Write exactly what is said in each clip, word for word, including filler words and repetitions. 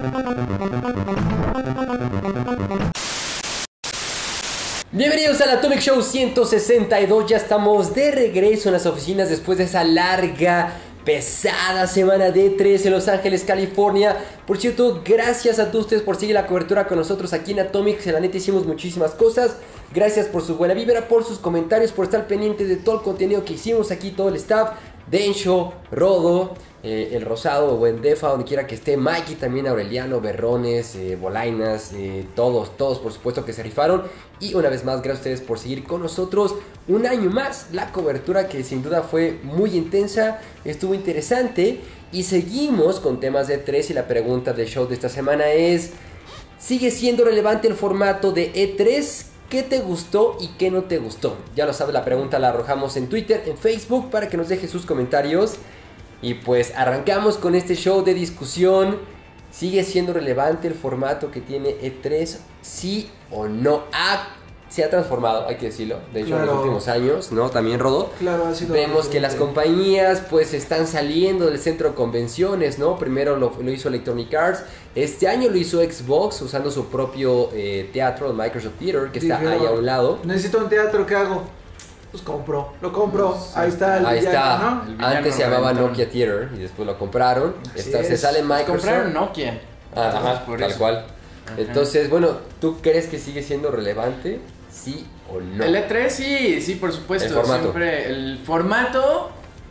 Bienvenidos al Atomic Show ciento sesenta y dos. Ya estamos de regreso en las oficinas después de esa larga, pesada semana de E tres en Los Ángeles, California. Por cierto, gracias a todos ustedes por seguir la cobertura con nosotros aquí en Atomic. En la neta hicimos muchísimas cosas. Gracias por su buena vibra, por sus comentarios, por estar pendientes de todo el contenido que hicimos aquí, todo el staff. Dencho, Rodo, eh, El Rosado, Buen Defa, donde quiera que esté, Mikey también, Aureliano, Berrones, eh, Bolainas, eh, todos, todos por supuesto que se rifaron. Y una vez más, gracias a ustedes por seguir con nosotros un año más. La cobertura que sin duda fue muy intensa, estuvo interesante. Y seguimos con temas de E tres y la pregunta del show de esta semana es: ¿sigue siendo relevante el formato de E tres? ¿Qué te gustó y qué no te gustó? Ya lo sabes, la pregunta la arrojamos en Twitter, en Facebook, para que nos deje sus comentarios. Y pues arrancamos con este show de discusión. ¿Sigue siendo relevante el formato que tiene E tres? ¿Sí o no? Ah, se ha transformado, hay que decirlo. De hecho, claro, en los últimos años, ¿no? También, Rodó. Claro, ha sido. Vemos que las compañías pues están saliendo del centro de convenciones, ¿no? Primero lo, lo hizo Electronic Arts. Este año lo hizo Xbox usando su propio eh, teatro, el Microsoft Theater, que está Dije, ahí a un lado. Necesito un teatro, ¿qué hago? Pues compro, lo compro, pues, ahí está el Ahí villano, está, ¿no? Antes se llamaba Nokia Theater y después lo compraron. Está, se sale Microsoft. Compraron Nokia. Ah, ajá, tal eso. cual. Ajá. Entonces, bueno, ¿tú crees que sigue siendo relevante? ¿Sí o no? El E tres sí, sí, por supuesto. El formato. Siempre el formato...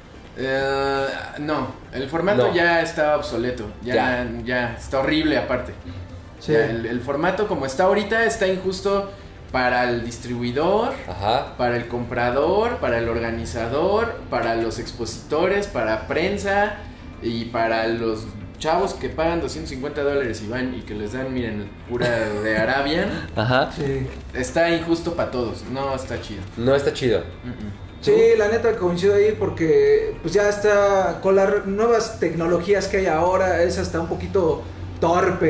Uh, no, el formato no. ya está obsoleto. Ya, ya. ya está horrible aparte. Sí. Ya, el, el formato como está ahorita está injusto para el distribuidor, Ajá. para el comprador, para el organizador, para los expositores, para prensa y para los chavos que pagan doscientos cincuenta dólares y van y que les dan, miren, pura de Arabian. Ajá. Sí. Está injusto para todos, no está chido. No está chido. Uh-uh. Sí, la neta coincido ahí porque pues ya está con las nuevas tecnologías que hay ahora, es hasta un poquito torpe,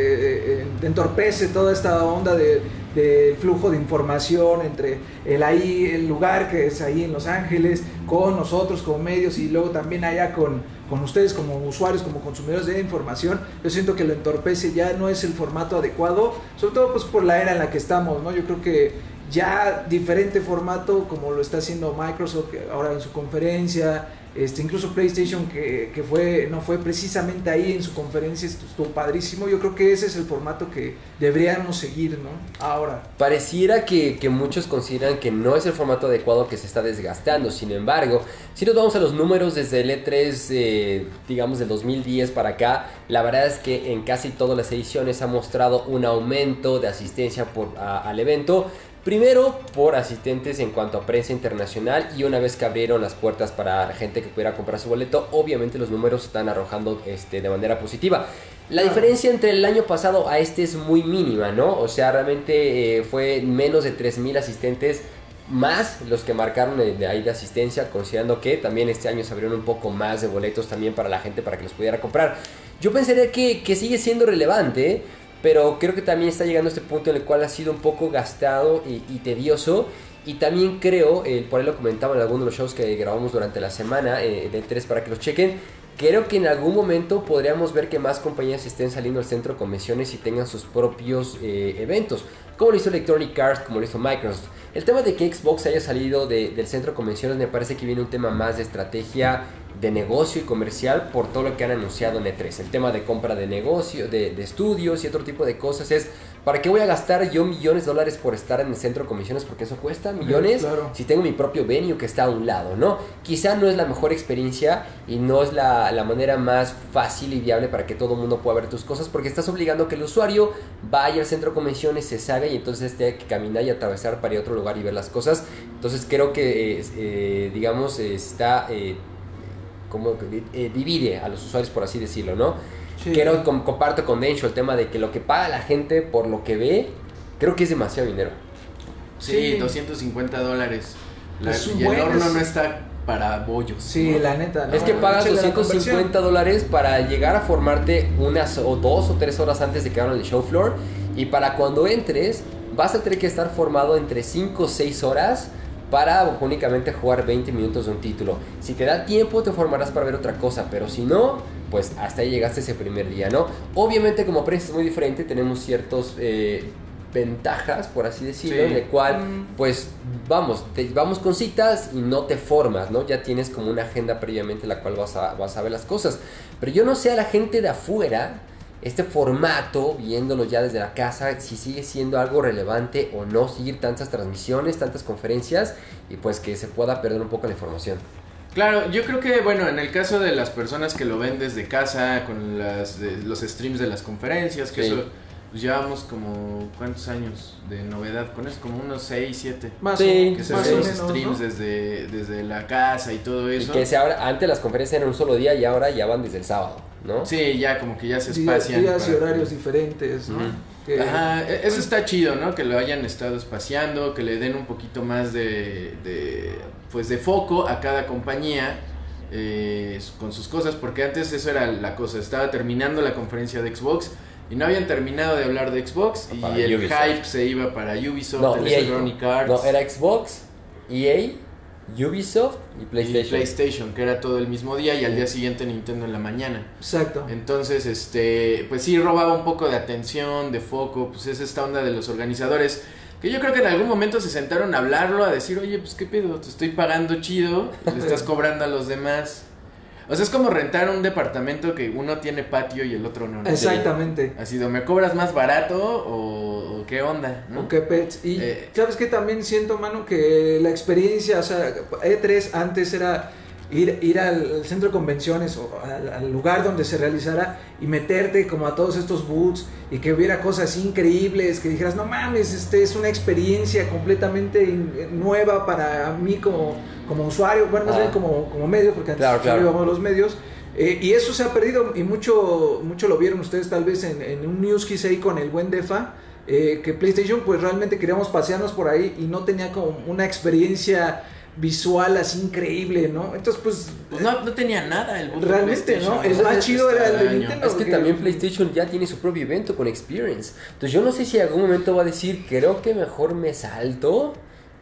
eh, entorpece toda esta onda de, de flujo de información entre el ahí, el lugar que es ahí en Los Ángeles, con nosotros como medios y luego también allá con, con ustedes como usuarios, como consumidores de información. Yo siento que lo entorpece, ya no es el formato adecuado, sobre todo pues por la era en la que estamos, ¿no? Yo creo que ya diferente formato como lo está haciendo Microsoft ahora en su conferencia, este, incluso PlayStation que, que fue, no fue precisamente ahí en su conferencia, estuvo padrísimo. Yo creo que ese es el formato que deberíamos seguir, ¿no? Ahora. Pareciera que, que muchos consideran que no es el formato adecuado, que se está desgastando. Sin embargo, si nos vamos a los números desde el E tres, eh, digamos del dos mil diez para acá, la verdad es que en casi todas las ediciones ha mostrado un aumento de asistencia por, a, al evento. Primero por asistentes en cuanto a prensa internacional, y una vez que abrieron las puertas para la gente que pudiera comprar su boleto, obviamente los números están arrojando este, de manera positiva. La diferencia entre el año pasado a este es muy mínima, ¿no? O sea, realmente eh, fue menos de tres mil asistentes más los que marcaron de, de ahí de asistencia, considerando que también este año se abrieron un poco más de boletos también para la gente para que los pudiera comprar. Yo pensaría que, que sigue siendo relevante, pero creo que también está llegando a este punto en el cual ha sido un poco gastado y, y tedioso. Y también creo, eh, por ahí lo comentaba en algunos de los shows que grabamos durante la semana eh, de E tres para que los chequen, creo que en algún momento podríamos ver que más compañías estén saliendo al centro de convenciones y tengan sus propios eh, eventos, como lo hizo Electronic Arts, como lo hizo Microsoft. El tema de que Xbox haya salido de, del centro de convenciones me parece que viene un tema más de estrategia de negocio y comercial por todo lo que han anunciado en E tres. El tema de compra de negocio, de, de estudios y otro tipo de cosas es: ¿para qué voy a gastar yo millones de dólares por estar en el centro de convenciones? Porque eso cuesta millones, claro, si tengo mi propio venue que está a un lado, ¿no? Quizá no es la mejor experiencia y no es la, la manera más fácil y viable para que todo el mundo pueda ver tus cosas, porque estás obligando a que el usuario vaya al centro de convenciones, se salga y entonces tenga que caminar y atravesar para ir a otro lugar y ver las cosas. Entonces creo que, eh, eh, digamos, está... Eh, como eh, divide a los usuarios, por así decirlo, ¿no? Sí. Creo que com- comparto con Dencho el tema de que lo que paga la gente por lo que ve, creo que es demasiado dinero. Sí, sí. doscientos cincuenta dólares. La, es y el horno no está para bollos. Sí, ¿no? La neta. No, es que pagas doscientos cincuenta dólares para llegar a formarte unas o dos o tres horas antes de que abran el show floor, y para cuando entres vas a tener que estar formado entre cinco o seis horas para únicamente jugar veinte minutos de un título. Si te da tiempo te formarás para ver otra cosa, pero si no, pues hasta ahí llegaste ese primer día, ¿no? Obviamente como prensa es muy diferente, tenemos ciertos eh, ventajas, por así decirlo, sí. En el cual, pues vamos, te, vamos con citas y no te formas, ¿no? Ya tienes como una agenda previamente en la cual vas a, vas a ver las cosas. Pero yo no sé a la gente de afuera, este formato, viéndolo ya desde la casa, si sigue siendo algo relevante o no, seguir tantas transmisiones, tantas conferencias, y pues que se pueda perder un poco la información. Claro, yo creo que, bueno, en el caso de las personas que lo ven desde casa, con las, de, los streams de las conferencias, que sí. Eso, pues llevamos como, ¿cuántos años de novedad con eso? Como unos seis, siete. Más sí, que se más ven los menos, streams, ¿no? desde, desde la casa y todo eso. Y que se abra, antes las conferencias eran un solo día y ahora ya van desde el sábado, ¿no? Sí, ya como que ya se espacian. Días y horarios que... diferentes, ¿no? Uh-huh. Que, Ajá, eso está chido, ¿no? Que lo hayan estado espaciando, que le den un poquito más de, de pues de foco a cada compañía eh, con sus cosas, porque antes eso era la cosa, estaba terminando la conferencia de Xbox y no habían terminado de hablar de Xbox y para el Ubisoft. Hype se iba para Ubisoft, no, Electronic Arts. No, era Xbox, E A, Ubisoft y PlayStation. Y PlayStation, que era todo el mismo día, y al día siguiente Nintendo en la mañana. Exacto. Entonces, este, pues sí robaba un poco de atención, de foco, pues es esta onda de los organizadores, que yo creo que en algún momento se sentaron a hablarlo, a decir, oye, pues qué pedo, te estoy pagando chido, le estás cobrando a los demás. O sea, es como rentar un departamento que uno tiene patio y el otro no. ¿no? Exactamente. Así de, ¿me cobras más barato o, o qué onda? ¿no? O qué pets. Y eh, ¿sabes qué? También siento, mano, que la experiencia, o sea, E tres antes era ir, ir al centro de convenciones o al, al lugar donde se realizara y meterte como a todos estos booths y que hubiera cosas increíbles, que dijeras, no mames, este es una experiencia completamente in, nueva para mí como, como usuario, bueno, más ah. bien como, como medio, porque antes claro, claro. íbamos los medios. Eh, y eso se ha perdido y mucho, mucho lo vieron ustedes tal vez en, en un news que hice ahí con el buen Defa, eh, que PlayStation pues realmente queríamos pasearnos por ahí y no tenía como una experiencia visual así increíble, ¿no? Entonces pues, pues no, no tenía nada el realmente, ¿no? El más chido era el de Nintendo. Es que también PlayStation ya tiene su propio evento con Experience. Entonces yo no sé si en algún momento va a decir, creo que mejor me salto.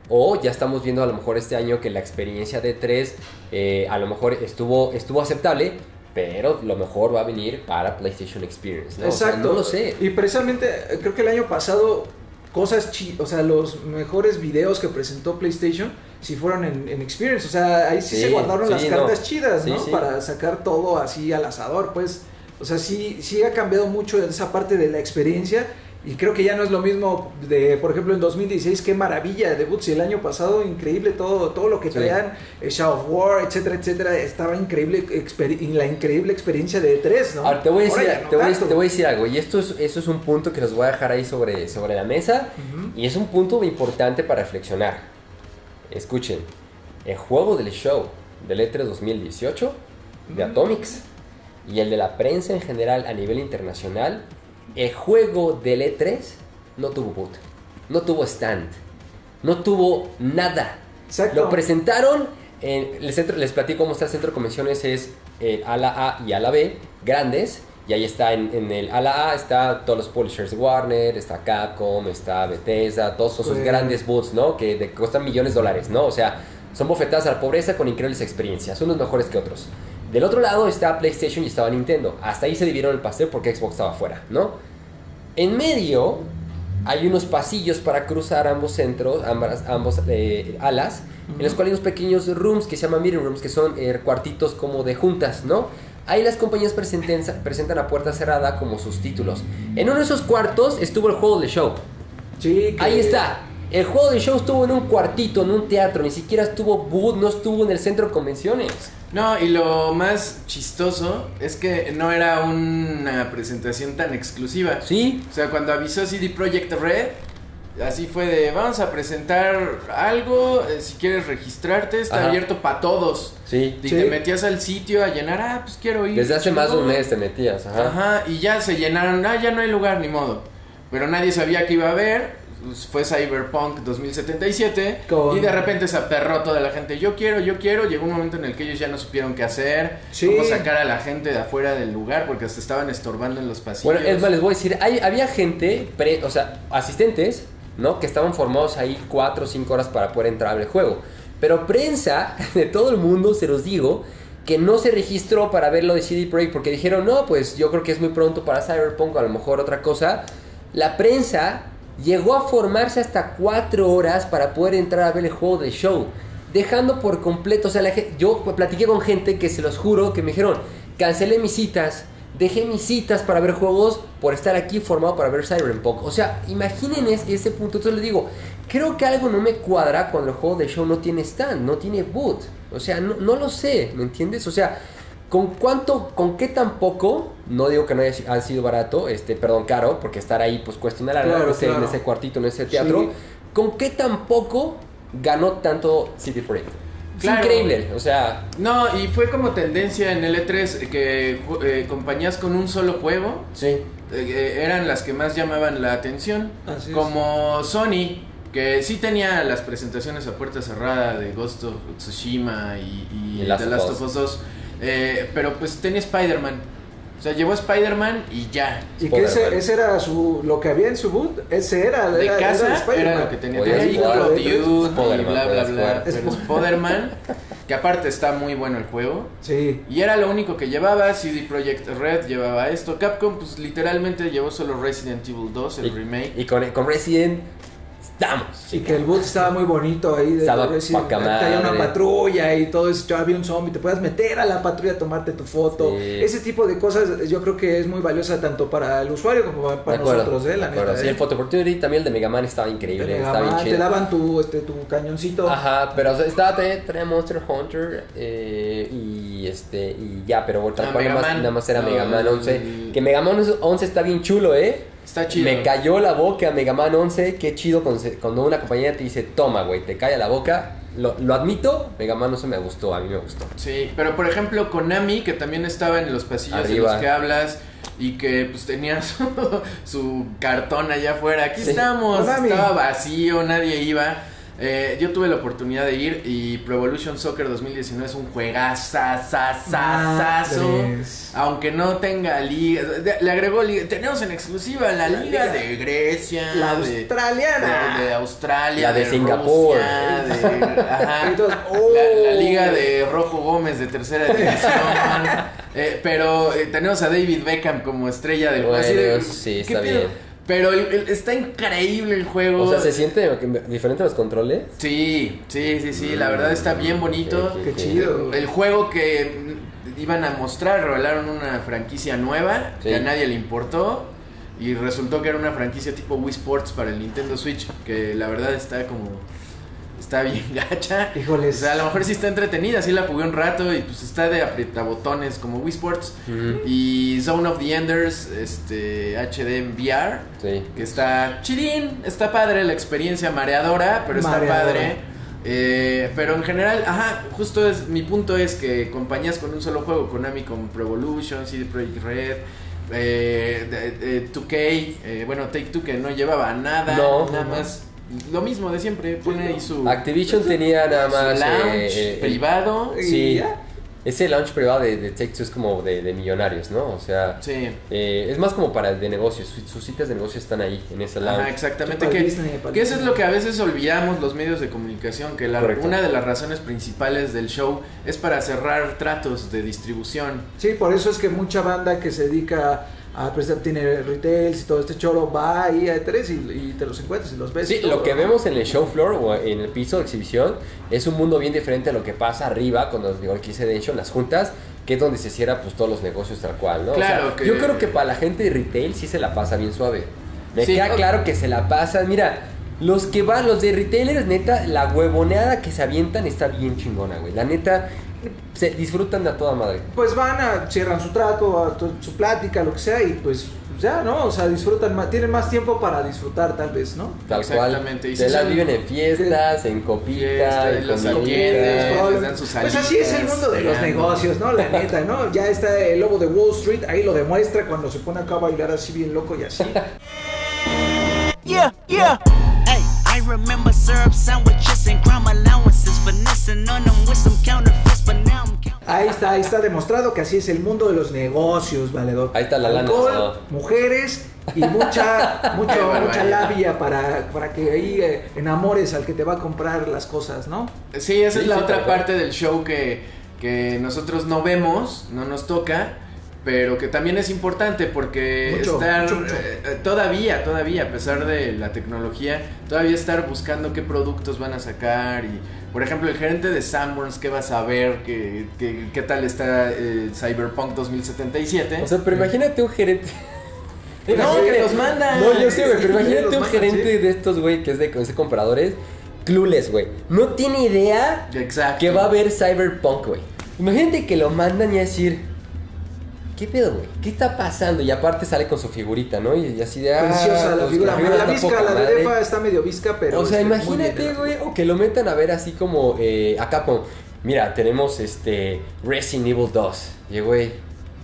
O ya estamos viendo a lo mejor este año que la experiencia de E tres eh, a lo mejor estuvo, estuvo aceptable, pero lo mejor va a venir para PlayStation Experience, ¿no? Exacto. O sea, no lo sé. Y precisamente creo que el año pasado cosas chi o sea, los mejores videos que presentó PlayStation sí fueron en, en Experience, o sea, ahí sí, sí se guardaron sí, las cartas no. chidas, ¿no? Sí, sí. Para sacar todo así al asador, pues, o sea, sí, sí ha cambiado mucho esa parte de la experiencia. Y creo que ya no es lo mismo de, por ejemplo, en dos mil dieciséis, qué maravilla de debuts. Y el año pasado, increíble todo todo lo que traían, sí. Shadow of War, etcétera, etcétera. Estaba increíble, la increíble experiencia de E tres, ¿no? Ahora, te voy a decir, no te voy, te voy a decir algo. Y esto es, eso es un punto que los voy a dejar ahí sobre, sobre la mesa. Uh-huh. Y es un punto importante para reflexionar. Escuchen, el juego del show del E tres dos mil dieciocho, uh-huh. de Atomics, y el de la prensa en general a nivel internacional, el juego del E tres no tuvo boot, no tuvo stand, no tuvo nada. Exacto. Lo presentaron en el centro, les platico cómo está el centro de convenciones, es el ala A y ala B, grandes, y ahí está en, en el ala A está todos los publishers de Warner, está Capcom, está Bethesda, todos esos pues... grandes boots, ¿no? Que de, cuestan millones de dólares, ¿no? O sea, son bofetadas a la pobreza con increíbles experiencias, unos mejores que otros. Del otro lado está PlayStation y estaba Nintendo. Hasta ahí se dividieron el pastel porque Xbox estaba afuera, ¿no? En medio hay unos pasillos para cruzar ambos centros, ambas, ambos eh, alas, uh-huh. en los cuales hay unos pequeños rooms que se llaman meeting rooms, que son eh, cuartitos como de juntas, ¿no? Ahí las compañías presenten, presentan a puerta cerrada como sus títulos. En uno de esos cuartos estuvo el juego del show. Sí, que... Ahí está. El juego del show estuvo en un cuartito, en un teatro, ni siquiera estuvo booth, no estuvo en el centro de convenciones. No, y lo más chistoso es que no era una presentación tan exclusiva. Sí. O sea, cuando avisó C D Projekt Red, así fue de, vamos a presentar algo, eh, si quieres registrarte, está Ajá. abierto para todos. Sí. Y sí. te metías al sitio a llenar, ah, pues quiero ir. Desde hace chico. más de un mes te metías, Ajá. Ajá, y ya se llenaron, ah, ya no hay lugar, ni modo. Pero nadie sabía que iba a haber. Fue Cyberpunk dos mil setenta y siete Con... y de repente se aperró toda la gente, yo quiero, yo quiero, llegó un momento en el que ellos ya no supieron qué hacer, sí. cómo sacar a la gente de afuera del lugar porque hasta estaban estorbando en los pasillos. Bueno, es más, les voy a decir, hay, había gente, pre, o sea, asistentes, ¿no? Que estaban formados ahí cuatro o cinco horas para poder entrar al juego, pero prensa de todo el mundo, se los digo, que no se registró para ver lo de C D Projekt porque dijeron, no, pues yo creo que es muy pronto para Cyberpunk, a lo mejor otra cosa. La prensa llegó a formarse hasta cuatro horas para poder entrar a ver el juego de show, dejando por completo, o sea, la gente, yo platiqué con gente que se los juro que me dijeron, cancelé mis citas, dejé mis citas para ver juegos por estar aquí formado para ver Cyberpunk. O sea, imaginen ese, ese punto. Entonces les digo, creo que algo no me cuadra cuando el juego de show no tiene stand, no tiene boot. O sea, no, no lo sé, ¿me entiendes? O sea, ¿con cuánto, con qué tan poco? No digo que no haya ha sido barato, este, perdón, caro, porque estar ahí pues cuesta una lana, claro, ese, claro. en ese cuartito, en ese teatro. Sí. ¿Con qué tan poco ganó tanto C D Projekt? Claro. Es increíble, o sea... No, y fue como tendencia en el E tres que eh, compañías con un solo juego sí. eh, eran las que más llamaban la atención. Así como es. Sony, que sí tenía las presentaciones a puerta cerrada de Ghost of Tsushima y, y, y The Last of Us dos, eh, pero pues tenía Spider-Man. O sea, llevó Spider-Man y ya. Y que ese, ese era su lo que había en su boot, ese era de era, casa, era, Spider-Man. era lo que tenía. Tenía Call of Duty y bla bla bla. Pero Spider-Man, que aparte está muy bueno el juego. Sí. Y era lo único que llevaba. C D Projekt Red llevaba esto. Capcom pues literalmente llevó solo Resident Evil dos, el y, remake. Y con, con Resident estamos. Y que el boot estaba muy bonito ahí. De, estaba de Resident, había una patrulla y todo eso. Había un zombie, te puedas meter a la patrulla a tomarte tu foto. Sí. Ese tipo de cosas yo creo que es muy valiosa tanto para el usuario como para, para nosotros, ¿eh? La neta, sí, ¿eh? el Photo Opportunity también, el de Mega Man estaba increíble. Mega estaba Man, bien chido. te daban tu, este, tu cañoncito. Ajá, pero o sea, estaba traía Monster Hunter eh, y este y ya, pero tal ah, cual nada más, nada más era no, Mega Man once. El... Que Mega Man once está bien chulo, ¿eh? Está chido. Me cayó la boca Mega Man once, qué chido cuando una compañía te dice, toma, güey, te calla la boca. Lo, lo admito, Mega Man once me gustó, a mí me gustó. Sí, pero por ejemplo Konami, que también estaba en los pasillos Arriba. de los que hablas y que pues tenía su, su cartón allá afuera. Aquí sí. estamos, Konami. Estaba vacío, nadie iba. Eh, yo tuve la oportunidad de ir y Pro Evolution Soccer dos mil diecinueve es un juegazazazazazo. Aunque no tenga liga, le agregó liga. Tenemos en exclusiva la, la liga, liga de Grecia, la de, australiana, de, de Australia, la de, de Singapur, Rusia, de, ajá, Entonces, oh. la, la liga de Rojo Gómez de tercera división. eh, pero eh, tenemos a David Beckham como estrella del bueno, juego. Sí, está bien. Pero el, el, está increíble el juego. O sea, ¿se siente diferente los controles? Sí, sí, sí, sí. La verdad está bien bonito. Qué, qué, qué chido. El juego que iban a mostrar, revelaron una franquicia nueva sí. que a nadie le importó. Y resultó que era una franquicia tipo Wii Sports para el Nintendo Switch. Que la verdad está como... Está bien gacha. Híjoles. O sea, a lo mejor sí está entretenida, sí la jugué un rato y pues está de aprietabotones como Wii Sports. Uh-huh. Y Zone of the Enders, este, H D en V R. Sí. Que está chirín, está padre la experiencia mareadora, pero está mareadora. padre. Eh, pero en general, ajá, justo es, mi punto es que compañías con un solo juego, Konami con Pro Evolution, C D Projekt Red, eh, de, de, dos K, eh, bueno, Take Two que no llevaba nada, no, nada no. más. Lo mismo de siempre, pone ahí su... Activision tenía nada más... Lounge eh, eh, privado. Sí, ¿ya? Ese launch privado de, de Take-Two es como de, de millonarios, ¿no? O sea, sí. eh, es más como para de negocios. Sus, sus citas de negocios están ahí, en ese launch. Ajá, exactamente. Que, Disney, que eso es lo que a veces olvidamos los medios de comunicación, que la, una de las razones principales del show es para cerrar tratos de distribución. Sí, por eso es que mucha banda que se dedica... a prestar, tiene retails y todo este choro, va ahí a E tres y, y te los encuentras y los ves. Sí, lo que vemos en el show floor o en el piso de exhibición es un mundo bien diferente a lo que pasa arriba cuando digo aquí se den show, las juntas, que es donde se cierra pues todos los negocios tal cual, ¿no? Claro, o sea, que... yo creo que para la gente de retail sí se la pasa bien suave. Me sí, queda okay. claro que se la pasan, mira, los que van, los de retailers, neta, la huevoneada que se avientan está bien chingona, güey. La neta, se disfrutan de a toda madre. Pues van a, cierran su trato, a tu, su plática, lo que sea, y pues ya, ¿no? O sea, disfrutan más, tienen más tiempo para disfrutar tal vez, ¿no? Tal Exactamente. cual. Y se la viven en fiestas, en copitas, en los atienden, les dan sus salidas. Pues así es el mundo de los negocios, ¿no? La neta, ¿no? Ya está el lobo de Wall Street, ahí lo demuestra cuando se pone acá a bailar así bien loco y así. Yeah, yeah. Hey, I remember syrup sandwiches and crime allowances, finessing on them with some counterfeits, but now I'm counting. Ahí está, ahí está demostrado que así es el mundo de los negocios, valedor. Ahí está la lana. Alcohol, no. mujeres y mucha, mucho, mucha labia para, para que ahí eh, enamores al que te va a comprar las cosas, ¿no? Sí, esa sí, es la sí, otra tal parte del show que que nosotros no vemos, no nos toca, pero que también es importante porque mucho, estar mucho, mucho. Eh, todavía, todavía, a pesar de la tecnología, todavía estar buscando qué productos van a sacar y, por ejemplo, el gerente de Sanborns, ¿qué va a saber? ¿Qué, qué, qué tal está eh, Cyberpunk dos mil setenta y siete? O sea, pero imagínate un gerente... No, que los mandan. No, yo sé, güey, pero imagínate Los un mandan, gerente sí. de estos, güey, que es de, de compradores, clueless, güey. No tiene idea Exacto. que va a haber Cyberpunk, güey. Imagínate que lo mandan y a decir, ¿qué pedo, güey? ¿Qué está pasando? Y aparte sale con su figurita, ¿no? Y, y así de... Ah, Preciosa la pues, figura. La, está visca, poca la de madre. Defa está medio visca, pero... O sea, este, muy bien imagínate, de la güey, figura. o que lo metan a ver así como eh, a Capcom. Mira, tenemos este Resident Evil dos. Y güey,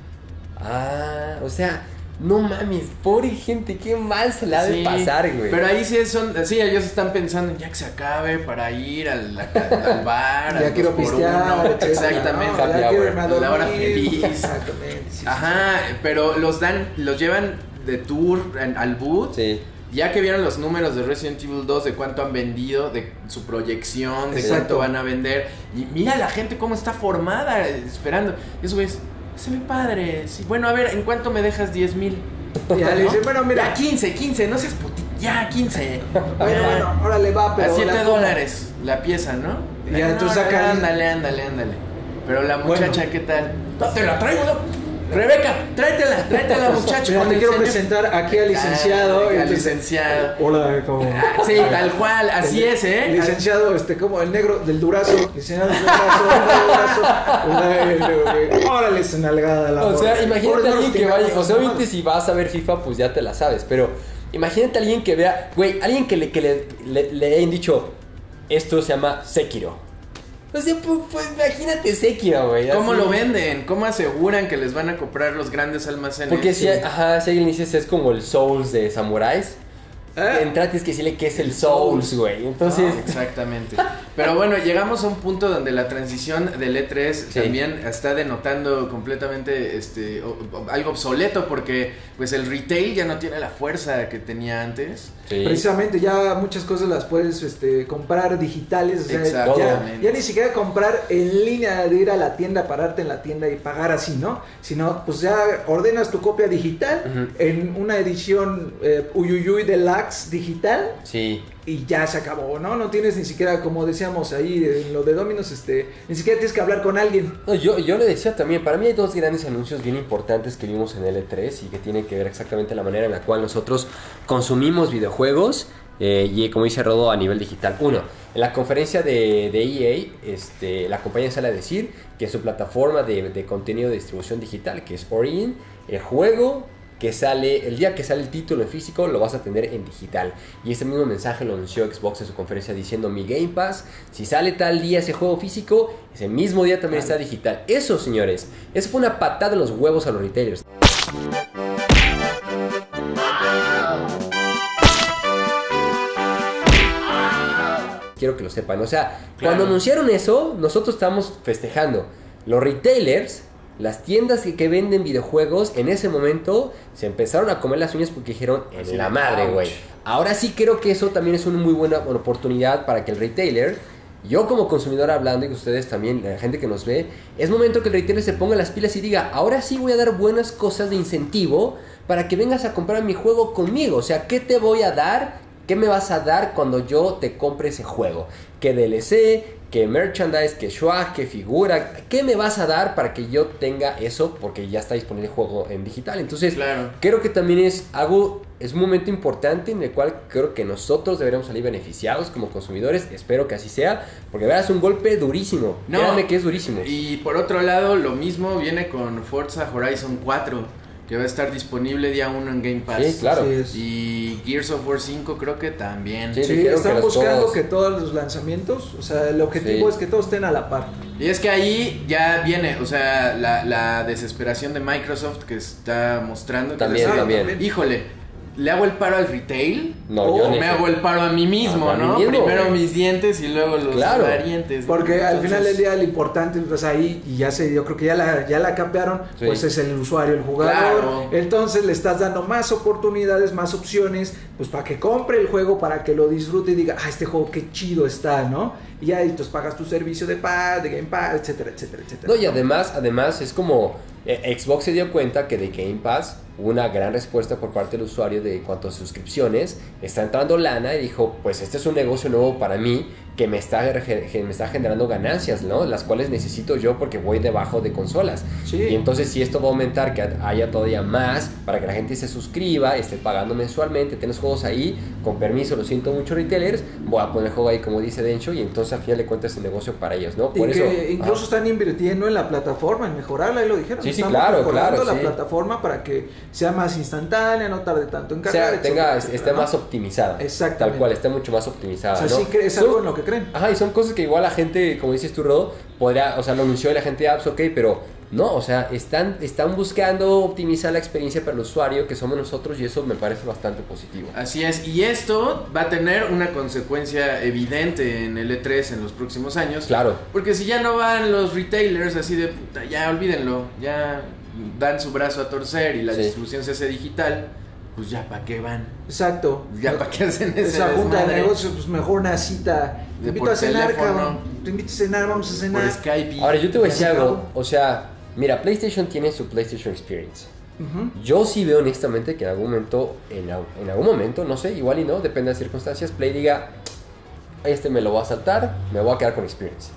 ah, o sea, no mames, pobre gente, qué mal se la ha de Sí, pasar, güey. Pero ahí sí son, sí, ellos están pensando en ya que se acabe para ir al, al bar. Ya al quiero dos por pistear, uno. etcétera, Exactamente. ¿no? Happy Ya quiero hour. irme a La hora dormir. feliz. Exactamente. sí, sí. Ajá, pero los dan, los llevan de tour en- al boot. Sí. Ya que vieron los números de Resident Evil dos, de cuánto han vendido, de su proyección, de Exacto. cuánto van a vender. Y mira la gente cómo está formada, eh, esperando. Eso es, se ve padre. Sí, bueno, a ver, ¿en cuánto me dejas diez mil? Ya le dicen, bueno, mira. Ya quince, quince, no seas puti... Ya, quince. Bueno, Ya. bueno, órale va, pero... A siete la- dólares la pieza, ¿no? Ya, No, tú no, saca- Ándale, ándale, ándale. Pero la Bueno. muchacha, ¿qué tal? No, te la traigo, ¿no? Rebeca, tráetela, tráetela, muchacho. Mira, con te el quiero señor. presentar aquí al licenciado. Ah, al Entonces, licenciado. Hola, ¿cómo? Ah, sí, tal cual, así es, ¿eh? Licenciado, este, como el negro del Durazo. Licenciado del Durazo, del Durazo. Órale, su nalgada la O sea, morra. imagínate Pobres a alguien los que vaya, tiranos, o sea, no obviamente mames. si vas a ver FIFA, pues ya te la sabes, pero imagínate a alguien que vea, güey, alguien que le, que le, le, le hayan dicho, esto se llama Sekiro. O sea, pues, pues imagínate Sekiro, güey. ¿Cómo así. lo venden? ¿Cómo aseguran que les van a comprar los grandes almacenes? Porque si, Sí. ajá, si alguien dices es como el Souls de Samuráis, ¿Eh? entra tienes que decirle que es el Souls, güey. Entonces, Ah, exactamente. Pero bueno, llegamos a un punto donde la transición del E tres Sí. también está denotando completamente este o- o- algo obsoleto porque pues el retail ya no tiene la fuerza que tenía antes. sí. Precisamente ya muchas cosas las puedes este, comprar digitales, o sea, ya, Exactamente. ya ni siquiera comprar en línea de ir a la tienda, pararte en la tienda y pagar así, ¿no? Sino pues ya ordenas tu copia digital Ujú. en una edición eh, Uyuyuy Deluxe digital Sí. y ya se acabó, ¿no? No tienes ni siquiera, como decíamos ahí en lo de Dominos, este, ni siquiera tienes que hablar con alguien. No, yo, yo le decía también, para mí hay dos grandes anuncios bien importantes que vimos en el E tres y que tienen que ver exactamente la manera en la cual nosotros consumimos videojuegos eh, y como dice Rodo a nivel digital. Uno, en la conferencia de, de E A, este, la compañía sale a decir que su plataforma de, de contenido de distribución digital, que es Origin, el juego que sale, el día que sale el título en físico lo vas a tener en digital. Y ese mismo mensaje lo anunció Xbox en su conferencia diciendo mi Game Pass, si sale tal día ese juego físico, ese mismo día también está digital. Eso, señores, eso fue una patada en los huevos a los retailers. Quiero que lo sepan, o sea, Claro. cuando anunciaron eso, nosotros estábamos festejando. Los retailers, las tiendas que, que venden videojuegos, en ese momento se empezaron a comer las uñas porque dijeron, Así en la de, madre, ouch. güey. Ahora sí creo que eso también es una muy buena oportunidad para que el retailer, yo como consumidor hablando y ustedes también, la gente que nos ve, es momento que el retailer se ponga las pilas y diga, ahora sí voy a dar buenas cosas de incentivo para que vengas a comprar mi juego conmigo. O sea, ¿qué te voy a dar? ¿Qué me vas a dar cuando yo te compre ese juego? ¿Qué D L C? ¿Qué merchandise? ¿Qué swag? ¿Qué figura? ¿Qué me vas a dar para que yo tenga eso? Porque ya está disponible el juego en digital. Entonces, Claro. creo que también es algo, es un momento importante en el cual creo que nosotros deberíamos salir beneficiados como consumidores. Espero que así sea, porque verás es un golpe durísimo. No, Créanme que es durísimo. Y por otro lado, lo mismo viene con Forza Horizon cuatro, que va a estar disponible día uno en Game Pass. Sí, claro. Así es. Y Gears of War cinco creo que también. Sí. Sí, dijeron que están los buscando todos- que todos los lanzamientos, o sea, el objetivo Sí. es que todos estén a la par. Y es que ahí ya viene, o sea, la, la desesperación de Microsoft que está mostrando. que También, les- también. Híjole, ¿le hago el paro al retail? No, o yo ni- me hago el paro a mí mismo, A mí ¿no? mismo, Primero güey. mis dientes y luego los Claro. variantes. Porque al Entonces, final del día lo importante, pues ahí, y ya se, yo creo que ya la, ya la capearon, Sí. pues es el usuario, el jugador. Claro. Entonces le estás dando más oportunidades, más opciones, pues para que compre el juego, para que lo disfrute y diga, ah, este juego qué chido está, ¿no? y ya entonces pagas tu servicio de pad, de Game Pass, etcétera, etcétera, etcétera. No, y además, además es como eh, Xbox se dio cuenta que de Game Pass hubo una gran respuesta por parte del usuario de cuanto a suscripciones, está entrando lana y dijo, pues este es un negocio nuevo para mí que me está, me está generando ganancias, ¿no? Las cuales necesito yo porque voy debajo de consolas. Sí. Y entonces si esto va a aumentar, que haya todavía más para que la gente se suscriba, esté pagando mensualmente, tienes juegos ahí, con permiso, lo siento mucho retailers, voy a poner el juego ahí como dice Dencho y entonces al final de cuentas es un negocio para ellos, ¿no? Por y eso, que incluso ah. están invirtiendo en la plataforma, en mejorarla, ahí lo dijeron. Sí, sí, Estamos claro, mejorando claro, la sí. plataforma para que sea más instantánea, no tarde tanto en O sea, cargar, tenga, etcétera, etcétera, esté ¿no? más optimizada. Exactamente. Tal cual, esté mucho más optimizada, O sea, ¿no? sí que es Son- algo en lo que creen. Ajá, y son cosas que igual la gente, como dices tú, Rodo, podría, o sea, lo anunció y la gente, ah, pues ok, pero no, o sea, están, están buscando optimizar la experiencia para el usuario, que somos nosotros, y eso me parece bastante positivo. Así es, y esto va a tener una consecuencia evidente en el E tres en los próximos años. Claro. Porque si ya no van los retailers así de puta, ya olvídenlo, ya dan su brazo a torcer y la Sí. distribución se hace digital, pues ya para qué van, Exacto. ya para qué hacen ese Esa junta de desmadre? negocios, pues mejor una cita. Te De invito por a cenar, teléfono. cabrón. Te invito a cenar, vamos a Por cenar. Skype. y- Ahora, yo te voy a Ya decir se algo, acabó. o sea, mira, PlayStation tiene su PlayStation Experience. Ujú. Yo sí veo honestamente que en algún momento, en, al- en algún momento, no sé, igual y no, depende de las circunstancias, Play diga, este me lo voy a saltar, me voy a quedar con Experience.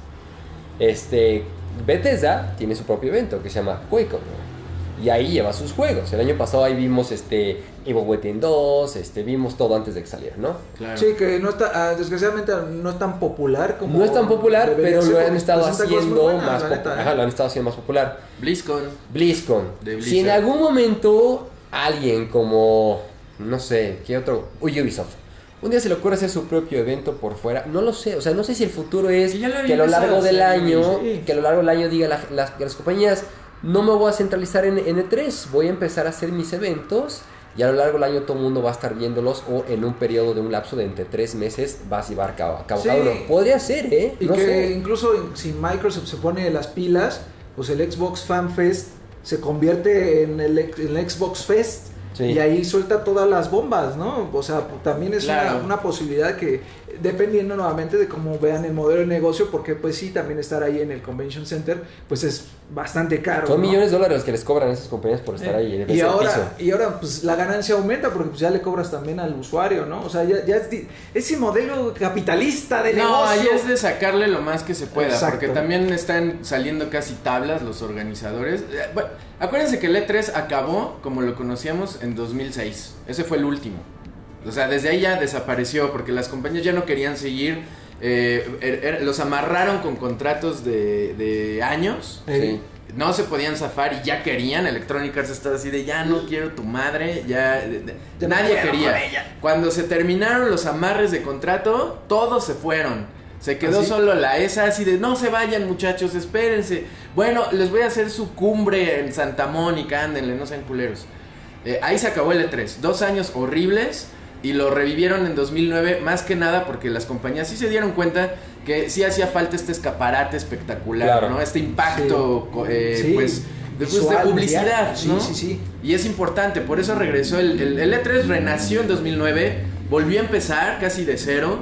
Este, Bethesda tiene su propio evento que se llama QuakeCon, ¿no? Y ahí lleva sus juegos. El año pasado ahí vimos este Evil Within dos, este, vimos todo antes de que saliera, ¿no? Claro. Sí, que no está, ah, desgraciadamente no es tan popular como. No es tan popular, debería pero ser, lo han porque estado presenta cosas muy haciendo buenas, más la pop- neta, ¿eh? Ajá, lo han estado haciendo más popular. BlizzCon. BlizzCon. De Blizzard. Si en algún momento alguien como, no sé, ¿qué otro? Ubisoft. Un día se le ocurre hacer su propio evento por fuera. No lo sé, o sea, no sé si el futuro es Sí, ya lo había que a lo largo empezado del a hacer, año, sí. que a lo largo del año diga la- las, que las compañías, no me voy a centralizar en, en E tres, voy a empezar a hacer mis eventos y a lo largo del año todo el mundo va a estar viéndolos o en un periodo de un lapso de entre tres meses vas a llevar a cabo, a cabo Sí. cada uno. Podría ser, ¿eh? Y No que sé. incluso si Microsoft se pone las pilas, pues el Xbox Fan Fest se convierte en el, en el Xbox Fest. Sí. Y ahí suelta todas las bombas, ¿no? O sea, también es Claro. una, una posibilidad que, dependiendo nuevamente de cómo vean el modelo de negocio, porque pues sí, también estar ahí en el Convention Center, pues es bastante caro. Son ¿no? millones de dólares que les cobran a esas compañías por estar ahí en el Y piso. ahora, y ahora pues la ganancia aumenta porque pues ya le cobras también al usuario, ¿no? O sea, ya, ya es di- ese modelo capitalista de No, ahí negocio. es de sacarle lo más que se pueda, Exacto. porque también están saliendo casi tablas los organizadores. Eh, Bueno, acuérdense que el E tres acabó como lo conocíamos en dos mil seis. Ese fue el último. O sea, desde ahí ya desapareció porque las compañías ya no querían seguir. eh, er- er- los amarraron con contratos de, de años. Eh, Sí. No se podían zafar y ya querían. Electronic Arts estaba así de ya no quiero tu madre. Ya, de- de- Ya no nadie puedo quería. con ella. Cuando se terminaron los amarres de contrato, todos se fueron. Se quedó ¿Ah, sí? solo la E S A así de no se vayan muchachos, espérense. Bueno, les voy a hacer su cumbre en Santa Mónica, ándenle, no sean culeros. Eh, ahí se acabó el E tres. Dos años horribles. Y lo revivieron en dos mil nueve, más que nada porque las compañías sí se dieron cuenta que sí hacía falta este escaparate espectacular, Claro. ¿no? Este impacto, co- eh, Sí. pues, de, pues, de Visual, publicidad, sí, ¿no? sí, sí. Y es importante, por eso regresó el, el, el E tres, renació en dos mil nueve, volvió a empezar casi de cero.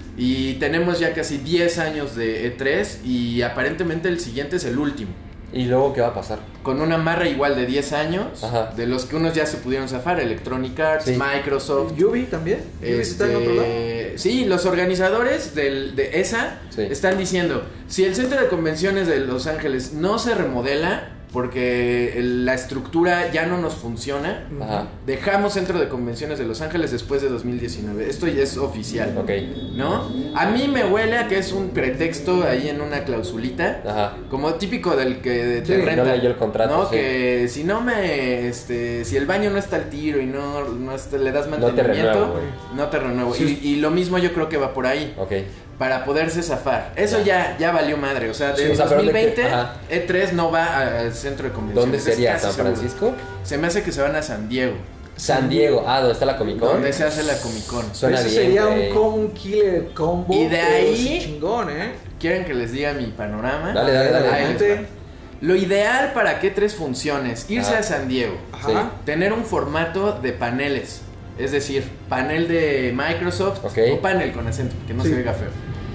Y tenemos ya casi diez años de E tres y aparentemente el siguiente es el último. ¿Y luego qué va a pasar? Con una amarra igual de diez años, Ajá. de los que unos ya se pudieron zafar, Electronic Arts, Sí. Microsoft. Yubi también. Yubi está en otro lado. Este, sí, los organizadores del, de esa Sí. están diciendo, si el centro de convenciones de Los Ángeles no se remodela, porque el- la estructura ya no nos funciona, Ajá. dejamos centro de convenciones de Los Ángeles después de dos mil diecinueve. Esto ya es oficial. Ok. ¿No? A mí me huele a que es un pretexto ahí en una clausulita. Ajá. Como típico del que te Sí, renta. no leyó el contrato, ¿no? sí. Que si no me, este, si el baño no está al tiro y no, no está- le das No te mantenimiento, renuevo, güey. no te renuevo. Sí. Y, y lo mismo yo creo que va por ahí. Ok. Para poderse zafar. Eso ya, ya valió madre. O sea, de Sí, o sea, pero dos mil veinte, de que- ajá. E tres no va al centro de convenciones. ¿Dónde es sería? casi ¿San seguro. Francisco? Se me hace que se van a San Diego. San Diego. Ah, ¿dónde está la Comic Con? Donde se hace la Comic Con. Suena Ese bien, sería güey. un, com- un killer combo. Y de pero ahí- sí chingón, ¿eh? ¿Quieren que les diga mi panorama? Dale, dale, dale. Ahí les Adelante. va. Lo ideal para que E tres funcione es irse Ajá. a San Diego. Ajá. Tener un formato de paneles. Es decir, panel de Microsoft Ok. o panel con acento, que no Sí. se oiga feo.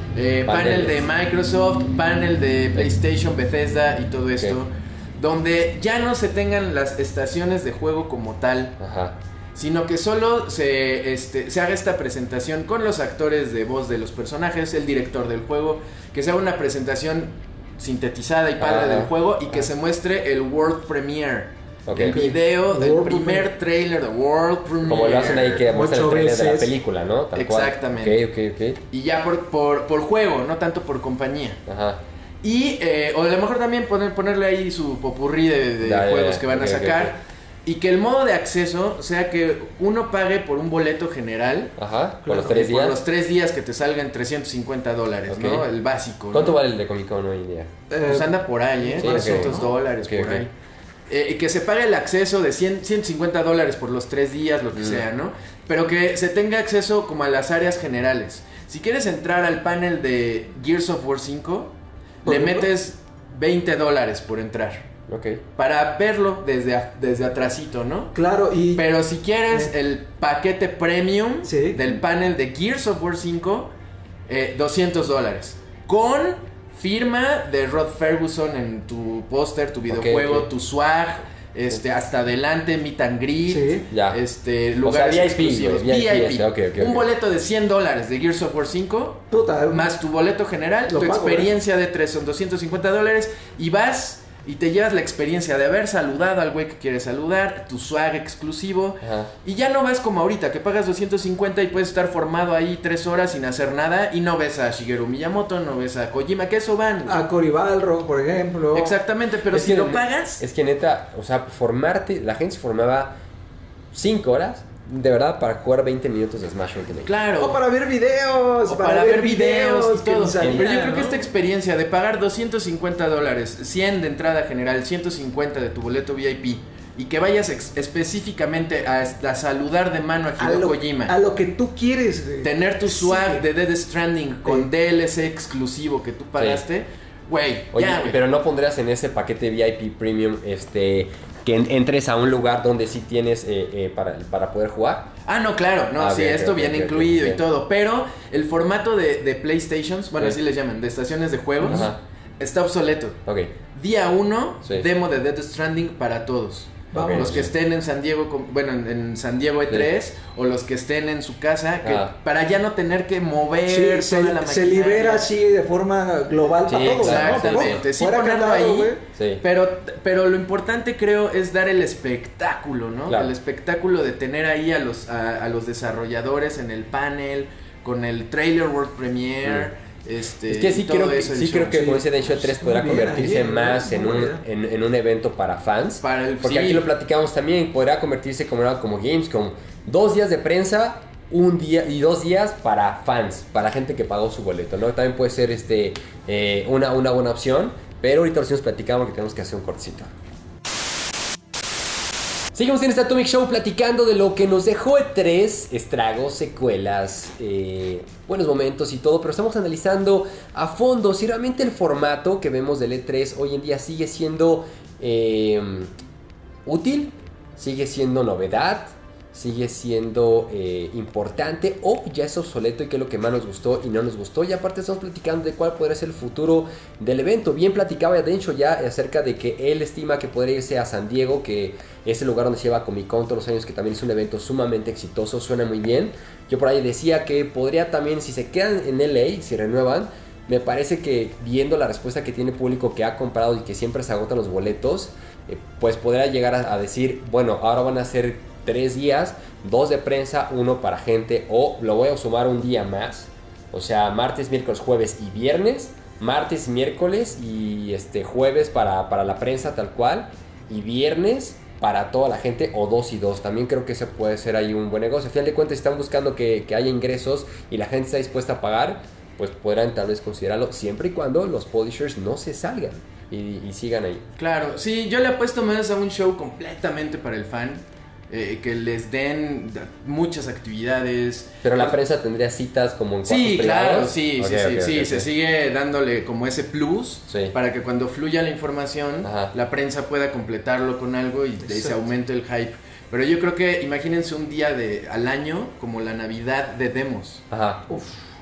eh, panel de Microsoft, panel de PlayStation, Bethesda y todo esto, okay. donde ya no se tengan las estaciones de juego como tal, Ajá. sino que solo se, este, se haga esta presentación con los actores de voz de los personajes, el director del juego, que sea una presentación sintetizada y padre ah, del juego y que ah. se muestre el World Premiere. Okay. El video del World primer trailer de World Premiere. Como lo hacen ahí que muestra el trailer de la película, ¿no? Tal Exactamente. Cual. Okay, okay, okay. Y ya por, por, por juego, no tanto por compañía. Ajá. Y, eh, o a lo mejor también poner, ponerle ahí su popurrí de, de ya, juegos ya, que van okay, a sacar. Okay, okay. Y que el modo de acceso sea que uno pague por un boleto general. Ajá, por claro, los tres días. Por los tres días que te salgan trescientos cincuenta dólares, okay. ¿no? El básico. ¿Cuánto ¿no? vale el de Comic Con hoy en día? Eh, pues anda por ahí, ¿eh? Sí, trescientos okay. dólares okay, por okay. ahí. Eh, que se pague el acceso de cien, ciento cincuenta dólares por los tres días, lo que mm. sea, ¿no? Pero que se tenga acceso como a las áreas generales. Si quieres entrar al panel de Gears of War cinco, le metes veinte dólares por entrar. Okay. Para verlo desde, desde atrasito, ¿no? Claro, y... Pero si quieres eh. el paquete premium ¿Sí? del panel de Gears of War cinco, eh, doscientos dólares. Con firma de Rod Ferguson en tu póster, tu videojuego, okay, okay. tu swag, este, hasta adelante, meet and greet, sí. ya. este, lugares o sea, exclusivos, V I P, V I P. Okay, okay, un okay. boleto de cien dólares de Gears of War cinco, Total. más tu boleto general, Lo tu pago, experiencia ¿eh? de tres son doscientos cincuenta dólares y vas... Y te llevas la experiencia de haber saludado al güey que quieres saludar, tu swag exclusivo. Ajá. Y ya no vas como ahorita, que pagas doscientos cincuenta y puedes estar formado ahí tres horas sin hacer nada. Y no ves a Shigeru Miyamoto, no ves a Kojima, que eso van. A Cory Balrog, por ejemplo. Exactamente, pero es si que, lo pagas... Es que neta, o sea, formarte, la gente se formaba cinco horas... De verdad, para jugar veinte minutos de Smash Ultimate. Claro. O para ver videos. O para, para ver videos, videos y todo. Salía, pero yo creo ¿no? que esta experiencia de pagar doscientos cincuenta dólares, cien de entrada general, ciento cincuenta de tu boleto V I P, y que vayas ex- específicamente a, a saludar de mano a Hideo a lo, Kojima. A lo que tú quieres. Güey. Tener tu swag sí. de Death Stranding con sí. D L C exclusivo que tú pagaste. Güey, sí. Oye, ya, pero no pondrías en ese paquete V I P Premium este... que entres a un lugar donde sí tienes eh, eh, para, para poder jugar. Ah, no, claro, no, ah, sí, bien, esto bien, viene bien, incluido bien, y todo, pero el formato de, de PlayStations, bueno, sí. así les llaman, de estaciones de juegos, Ajá. está obsoleto. Ok. Día uno, sí. demo de Death Stranding para todos. Vamos. Los que estén en San Diego, bueno, en San Diego E tres, sí. o los que estén en su casa, que ah. para ya no tener que mover sí, toda se, la se libera así de forma global sí, para todos. Exactamente, ¿no? sí ponerlo ahí, sí. pero, pero lo importante creo es dar el espectáculo, ¿no? Claro. El espectáculo de tener ahí a los, a, a los desarrolladores en el panel, con el trailer World Premiere. Mm. Este, es que sí creo que, sí creo que sí. como dice Densho tres podrá Muy convertirse bien, más en un, en, en un evento para fans. Para el, porque sí. aquí lo platicamos también, podrá convertirse como, como Gamescom. Dos días de prensa, un día y dos días para fans, para gente que pagó su boleto, ¿no? También puede ser este eh, una, una buena opción, pero ahorita sí nos platicamos que tenemos que hacer un cortecito. Seguimos en este Atomic Show platicando de lo que nos dejó E tres, estragos, secuelas, eh, buenos momentos y todo, pero estamos analizando a fondo si realmente el formato que vemos del E tres hoy en día sigue siendo eh, útil, sigue siendo novedad, sigue siendo eh, importante o ya es obsoleto y qué es lo que más nos gustó y no nos gustó. Y aparte estamos platicando de cuál podría ser el futuro del evento. Bien platicaba Densho ya acerca de que él estima que podría irse a San Diego, que es el lugar donde se lleva Comic Con todos los años, que también es un evento sumamente exitoso, suena muy bien. Yo por ahí decía que podría también, si se quedan en L A, si renuevan, me parece que viendo la respuesta que tiene el público que ha comprado y que siempre se agotan los boletos, eh, pues podría llegar a, a decir, bueno, ahora van a ser tres días, dos de prensa, uno para gente, o lo voy a sumar un día más, o sea, martes, miércoles, jueves y viernes, martes, miércoles y este jueves para, para la prensa tal cual, y viernes para toda la gente, o dos y dos. También creo que ese puede ser ahí un buen negocio. Al final de cuentas, si están buscando que, que haya ingresos y la gente está dispuesta a pagar, pues podrán tal vez considerarlo, siempre y cuando los publishers no se salgan y, y sigan ahí. Claro, sí, yo le apuesto más a un show completamente para el fan. Eh, que les den muchas actividades. Pero la prensa tendría citas como en cuartos sí, privados. Claro, sí, okay, sí, okay, sí, okay, sí, okay. se sigue dándole como ese plus sí. para que cuando fluya la información, ajá, la prensa pueda completarlo con algo y de se aumente el hype. Pero yo creo que imagínense un día de al año como la Navidad de demos. Ajá. Uf.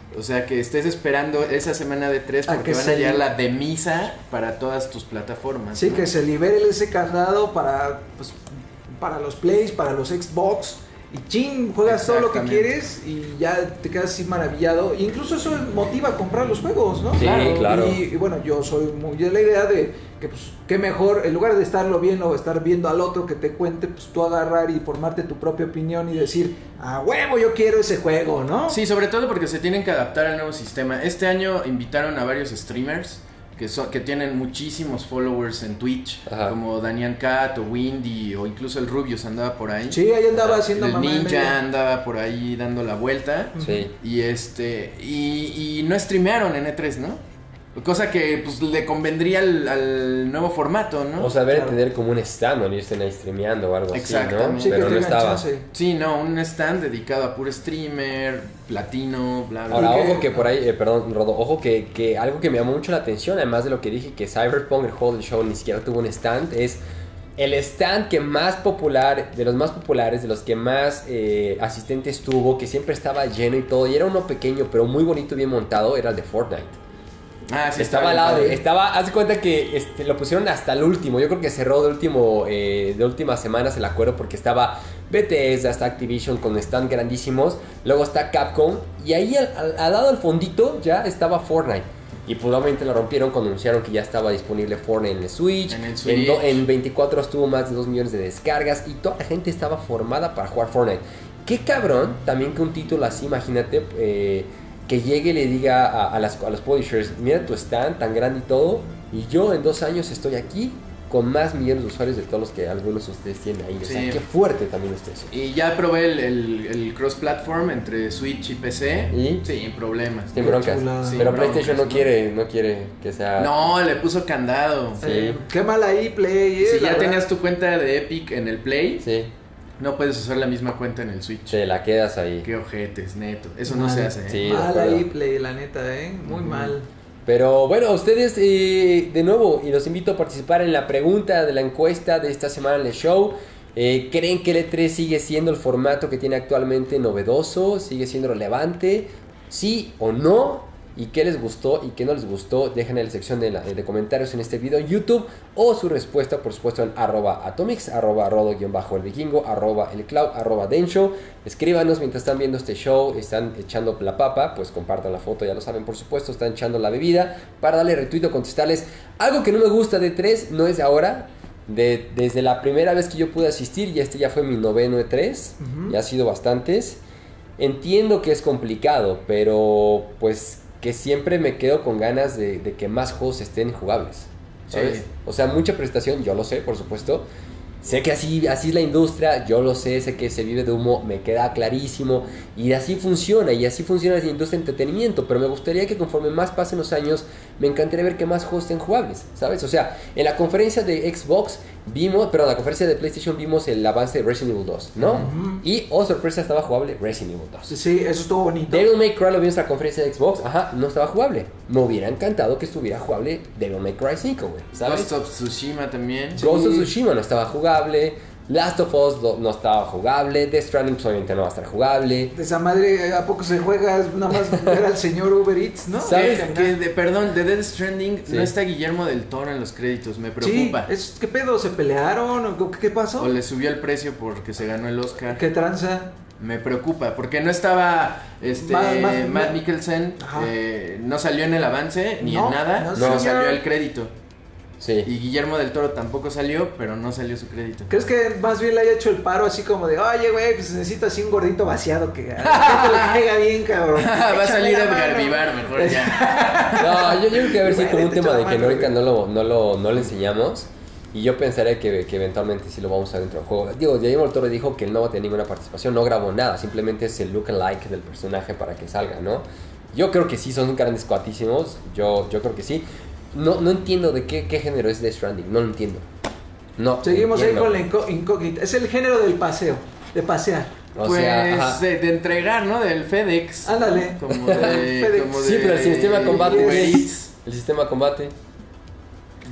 O sea, que estés esperando esa semana de tres porque van a llegar la de misa para todas tus plataformas. Sí, ¿no? que se libere ese candado para, pues, para los Plays, para los Xbox. Y ching, juegas todo lo que quieres y ya te quedas así maravillado. E incluso eso motiva a comprar los juegos, ¿no? Sí, claro. claro. Y, y bueno, yo soy muy de la idea de que, pues, qué mejor, en lugar de estarlo viendo o estar viendo al otro que te cuente, pues tú agarrar y formarte tu propia opinión y decir, a huevo, yo quiero ese juego, ¿no? Sí, sobre todo porque se tienen que adaptar al nuevo sistema. Este año invitaron a varios streamers que son, que tienen muchísimos followers en Twitch, Ajá. como Daniel Cat o Windy o incluso el Rubius andaba por ahí. Sí, ahí andaba Ajá. haciendo el mamá Ninja andaba por ahí dando la vuelta. Sí. Y este y, y no streamearon en E tres, ¿no? Cosa que pues le convendría al, al nuevo formato, ¿no? O sea, debe claro. tener como un stand donde estén ahí streameando o algo Exacto. así, ¿no? Sí, pero no estaba. Chance. Sí, no, un stand dedicado a puro streamer, platino, bla, bla. Ahora, bla. ojo que por ahí, eh, perdón, Rodo, ojo que, que algo que me llamó mucho la atención, además de lo que dije, que Cyberpunk, el juego del show, ni siquiera tuvo un stand, es el stand que más popular, de los más populares, de los que más eh, asistentes tuvo, que siempre estaba lleno y todo, y era uno pequeño, pero muy bonito, bien montado, era el de Fortnite. Ah, sí, estaba al lado, de, estaba, haz de cuenta que este, lo pusieron hasta el último. Yo creo que cerró de último, eh, de últimas semanas el acuerdo porque estaba B T S, hasta Activision con stand grandísimos. Luego está Capcom y ahí al, al, al lado del fondito ya estaba Fortnite. Y probablemente lo rompieron cuando anunciaron que ya estaba disponible Fortnite en el Switch. En el Switch. En, do, en veinticuatro horas tuvo más de dos millones de descargas y toda la gente estaba formada para jugar Fortnite. Qué cabrón también que un título así, imagínate, eh, que llegue y le diga a, a, las, a los publishers, mira tu stand tan grande y todo, y yo en dos años estoy aquí con más millones de usuarios de todos los que algunos de ustedes tienen ahí. O sea, sí. Qué fuerte también ustedes. Y ya probé el, el, el cross-platform entre Switch y P C. ¿Y? Sin problemas. Sin broncas. Sí, pero broncas, PlayStation no, ¿no? quiere, no quiere que sea... No, le puso candado. Sí. Eh, qué mal ahí, Play. Eh, si ya verdad. tenías tu cuenta de Epic en el Play... Sí. No puedes usar la misma cuenta en el Switch. Te la quedas ahí. Qué ojetes, neto. Eso mal. No se hace, ¿eh? Sí, mal ahí, Play, la neta, ¿eh? Muy uh-huh. mal. Pero bueno, ustedes eh, de nuevo, y los invito a participar en la pregunta de la encuesta de esta semana en el show. Eh, ¿Creen que el E tres sigue siendo el formato que tiene actualmente novedoso? ¿Sigue siendo relevante? ¿Sí o no? ¿Y qué les gustó y qué no les gustó? Dejen en la sección de, la, de comentarios en este video en YouTube o su respuesta, por supuesto, en arroba atomix, arroba rodo-el vikingo, arroba el cloud, arroba densho. Escríbanos mientras están viendo este show, están echando la papa, pues compartan la foto, ya lo saben, por supuesto, están echando la bebida para darle retweet o contestarles. Algo que no me gusta de E tres, no es de ahora, de, desde la primera vez que yo pude asistir, y este ya fue mi noveno E tres, uh-huh. ya ha sido bastantes. Entiendo que es complicado, pero pues... que siempre me quedo con ganas de, de que más juegos estén jugables, ¿sabes? Sí. O sea, mucha prestación, yo lo sé, por supuesto. Sé que así, así es la industria, yo lo sé, sé que se vive de humo, me queda clarísimo. Y así funciona, y así funciona la industria de entretenimiento. Pero me gustaría que conforme más pasen los años, me encantaría ver que más juegos estén jugables, ¿sabes? O sea, en la conferencia de Xbox vimos, pero en la conferencia de PlayStation vimos el avance de Resident Evil dos, ¿no? Uh-huh. Y, oh sorpresa, estaba jugable Resident Evil dos. Sí, eso estuvo bonito. Devil May Cry lo vimos en la conferencia de Xbox, ajá, no estaba jugable. Me hubiera encantado que estuviera jugable Devil May Cry cinco, güey, ¿sabes? Ghost of Tsushima también. Sí. Ghost of Tsushima no estaba jugable. Last of Us no estaba jugable. Death Stranding obviamente no va a estar jugable. De esa madre, ¿a poco se juega? Nada más ver al señor Uber Eats, ¿no? ¿Sabes? Que de, perdón, de Death Stranding sí. no está Guillermo del Toro en los créditos, me preocupa. Sí, es, ¿qué pedo? ¿Se pelearon? ¿Qué pasó? O le subió el precio porque se ganó el Oscar. ¿Qué tranza? Me preocupa, porque no estaba este Matt, Matt, Matt Mikkelsen, eh, no salió en el avance, ni no, en nada, no, no salió el crédito. Sí. Y Guillermo del Toro tampoco salió, pero no salió su crédito. ¿Crees que más bien le haya hecho el paro así como de, oye, güey, pues necesito así un gordito vaciado que, que te lo caiga bien, cabrón? Va a salir Edgar Vivar mejor ya. No, yo, yo creo que a ver si como un tema de que ahorita no lo, no, lo, no lo enseñamos. Y yo pensaría que, que eventualmente sí lo vamos a ver dentro del juego. Digo, Guillermo del Toro dijo que él no va a tener ninguna participación, no grabó nada, simplemente es el look alike del personaje para que salga, ¿no? Yo creo que sí, son grandes cuatísimos, yo, yo creo que sí. No, no entiendo de qué, qué género es Death Stranding, no lo entiendo. No. Seguimos entiendo. ahí con la incógnita. Es el género del paseo, de pasear. O pues sea, de, de entregar, ¿no? Del FedEx. Ándale. Como de, FedEx. como de, sí, pero el sistema de combate. Yes. El sistema de combate.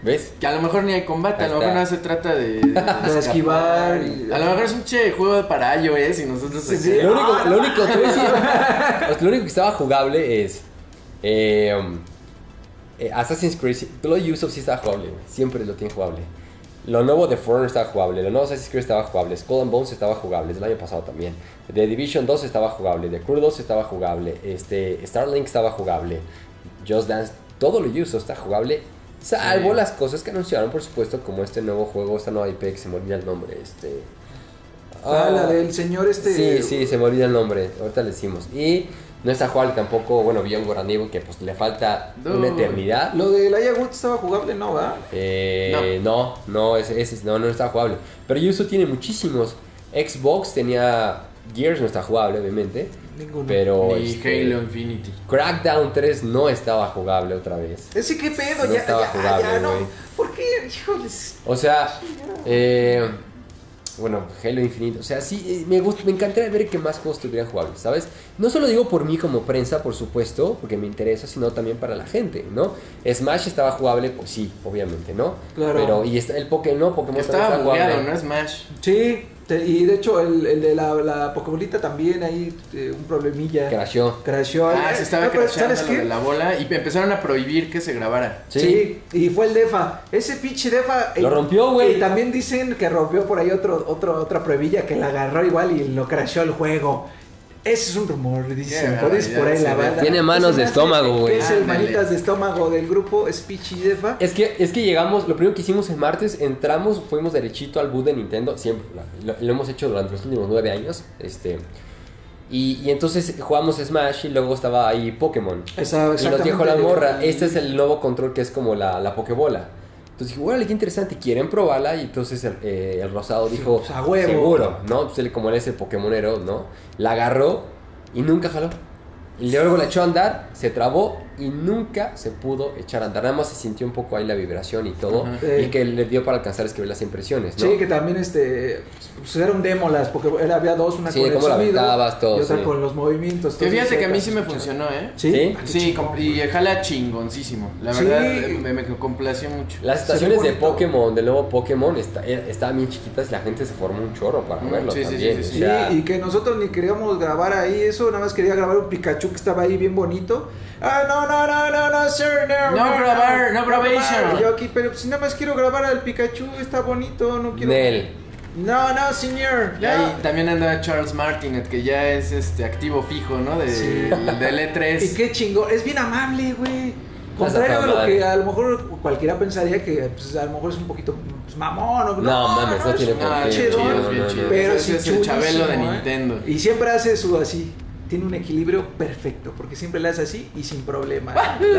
¿Ves? Que a lo mejor ni hay combate, Ahí a lo mejor está. no se trata de, de, De esquivar y- A lo mejor es un che juego para iOS y nosotros Sí, así- sí. Lo único, Ah, lo no único, te voy a decir, lo único que estaba jugable es eh, um, eh, Assassin's Creed. Todo Ubisoft sí estaba jugable, güey. Siempre lo tiene jugable. Lo nuevo de Forerunner estaba jugable. Lo nuevo de Assassin's Creed estaba jugable. Skull and Bones estaba jugable. Del año pasado también. The Division dos estaba jugable. The Crew dos estaba jugable. Este, Starlink estaba jugable. Just Dance. Todo lo Ubisoft está jugable. Salvo Sí. las cosas que anunciaron, por supuesto, como este nuevo juego, esta nueva I P que se me olvida el nombre. Este. Ah, la del señor este. Sí, sí, se me olvida el nombre. Ahorita le decimos. Y no está jugable tampoco, bueno, Beyond Good and Evil, que pues le falta No. una eternidad. Lo de Laia Wood estaba jugable, ¿no, va? Eh, no, no, ese, ese no, no está jugable. Pero Ubisoft tiene muchísimos. Xbox tenía Gears, no está jugable, obviamente. Ninguno. Pero Ni este, Halo Infinity. Crackdown tres no estaba jugable otra vez. Ese qué pedo, No ya, estaba ya, jugable, ya, no. güey. ¿Por qué? Híjoles. O sea, eh, bueno, Halo Infinite. O sea, sí, eh, me, gust- me encantaría ver que más juegos estuvieran jugables, ¿sabes? No solo digo por mí como prensa, por supuesto, porque me interesa, sino también para la gente, ¿no? Smash estaba jugable, pues sí, obviamente, ¿no? Claro. Pero, y está el Pokémon, ¿no? Pokémon Estaba también está bugueado, jugable. ¿no? Smash. Sí, te- y de hecho el, el de la, la Pokébolita también ahí eh, un problemilla. Crashó. Crashó. Ah, Eh, se estaba no, pero crashando ¿sabes lo qué? de la bola y empezaron a prohibir que se grabara. Sí. Sí. y fue el Defa. Ese pinche Defa. Lo eh, rompió, güey. Y también dicen que rompió por ahí otro, otro, otra pruebilla que la agarró igual y lo crashó el juego. Ese es un rumor, dicen. Qué Por, ahí- por ahí la barbaridad, banda. Tiene manos Ese de me hace estómago, güey. que Es el Ándale. manitas de estómago del grupo, es Pichi Defa. Es que, es que llegamos, lo primero que hicimos el martes, entramos, fuimos derechito al boot de Nintendo, siempre, lo, lo hemos hecho durante los últimos nueve años, este, y, y entonces jugamos Smash y luego estaba ahí Pokémon. Esa- Y nos dijo exactamente. la morra, este es el nuevo control que es como la, la Pokébola. Entonces dije, órale, qué interesante, ¿quieren probarla? Y entonces el, eh, el rosado dijo, pues, a huevo. seguro, ¿no? Pues él, como él es el Pokémonero, ¿no? La agarró y nunca jaló. Y luego la echó a andar, se trabó y nunca se pudo echar a andar. Nada más se sintió un poco ahí la vibración y todo. Ajá. Y Sí. que le dio para alcanzar escribir las impresiones, ¿no? Sí, que también este pues era un demo las porque era, había dos, una Sí, con el cómo la sonido aventabas, todo, y otra sí. con los movimientos. Que entonces, fíjate que a mí se sí me escucha. funcionó, ¿eh? ¿Sí? ¿Sí? Ah, qué Sí, chingón. com- y jala chingoncísimo. La Sí. verdad, eh, me, me complació mucho. Las Se ve estaciones de bonito. Pokémon, del nuevo Pokémon, está- eh, estaban bien chiquitas y la gente se formó un chorro para Mm, verlo sí, sí, también. sí, sí, o Sí, sea, y que nosotros ni queríamos grabar ahí eso, nada más quería grabar un Pikachu que estaba ahí bien bonito. Ah, no, no, no, no, no, sir, no. No grabar, no grabation. Y yo aquí, pero si nada más quiero grabar al Pikachu, está bonito, no quiero. Nel. No, no, señor. Y ahí también anda Charles Martinet, que ya es este activo fijo, ¿no? De, Sí. del E tres. Y qué chingón, es bien amable, güey. Pasa Contrario a toda lo madre. que a lo mejor cualquiera pensaría que pues, a lo mejor es un poquito pues, mamón o No, mames, no es tiene un por Ah, qué, bien chidón, chido, no, bien no, chido. no. pero Ese sí es el Chabelo de chulísimo, ¿eh? Nintendo. Y siempre hace su así. Tiene un equilibrio perfecto, porque siempre le hace así y sin problema.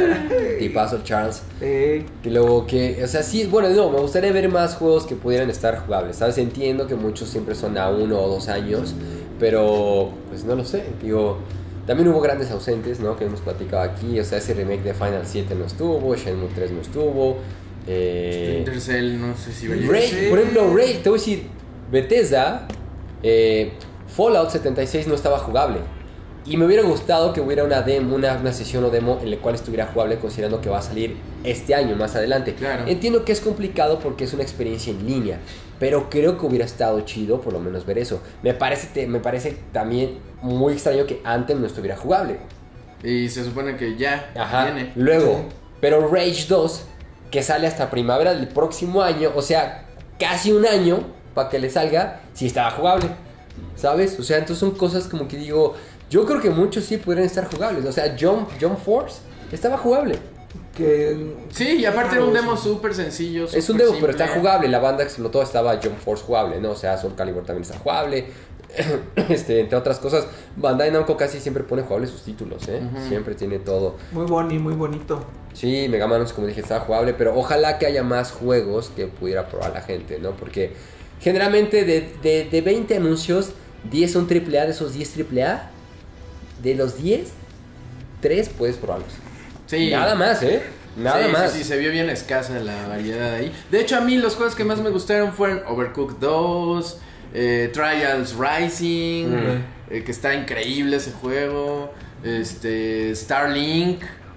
Y paso Charles. Eh, Que luego que, o sea, sí, bueno, no, me gustaría ver más juegos que pudieran estar jugables, ¿sabes? Entiendo que muchos siempre son a uno o dos años, pero pues no lo sé, digo, también hubo grandes ausentes, ¿no? Que hemos platicado aquí, o sea, ese remake de Final siete no estuvo, Shenmue tres no estuvo, eh... Splinter Cell, no sé si veía. Rage, Sí. por ejemplo, Rage, te voy a decir, Bethesda, eh, Fallout setenta y seis no estaba jugable. Y me hubiera gustado que hubiera una demo, una, una sesión o demo en la cual estuviera jugable, considerando que va a salir este año, más adelante. Claro. Entiendo que es complicado porque es una experiencia en línea, pero creo que hubiera estado chido por lo menos ver eso. Me parece, te- me parece también muy extraño que Anthem no estuviera jugable. Y se supone que ya Ajá. viene. Luego, Sí. pero Rage dos, que sale hasta primavera del próximo año, o sea, casi un año para que le salga, sí estaba jugable. ¿Sabes? O sea, entonces son cosas como que digo, yo creo que muchos sí podrían estar jugables. O sea, Jump, Jump Force estaba jugable. que Sí, y aparte era un demo súper sencillo. Es un súper demo, simple. pero está jugable. La banda explotó, estaba Jump Force jugable, ¿no? O sea, Soul Calibur también está jugable. este, entre otras cosas, Bandai Namco casi siempre pone jugables sus títulos, ¿eh? Ujú. Siempre tiene todo. muy boni, muy bonito. Sí, Mega Man, como dije, estaba jugable, pero ojalá que haya más juegos que pudiera probar la gente, ¿no? Porque generalmente de, de, de veinte anuncios, diez son triple A, de esos diez triple A, de los diez, tres puedes probarlos. Sí. Nada más, ¿eh? Nada Sí, más. Sí, sí, se vio bien escasa la variedad ahí. De hecho, a mí los juegos que más me gustaron fueron Overcooked dos, eh, Trials Rising, Mm. eh, que está increíble ese juego, este Starlink.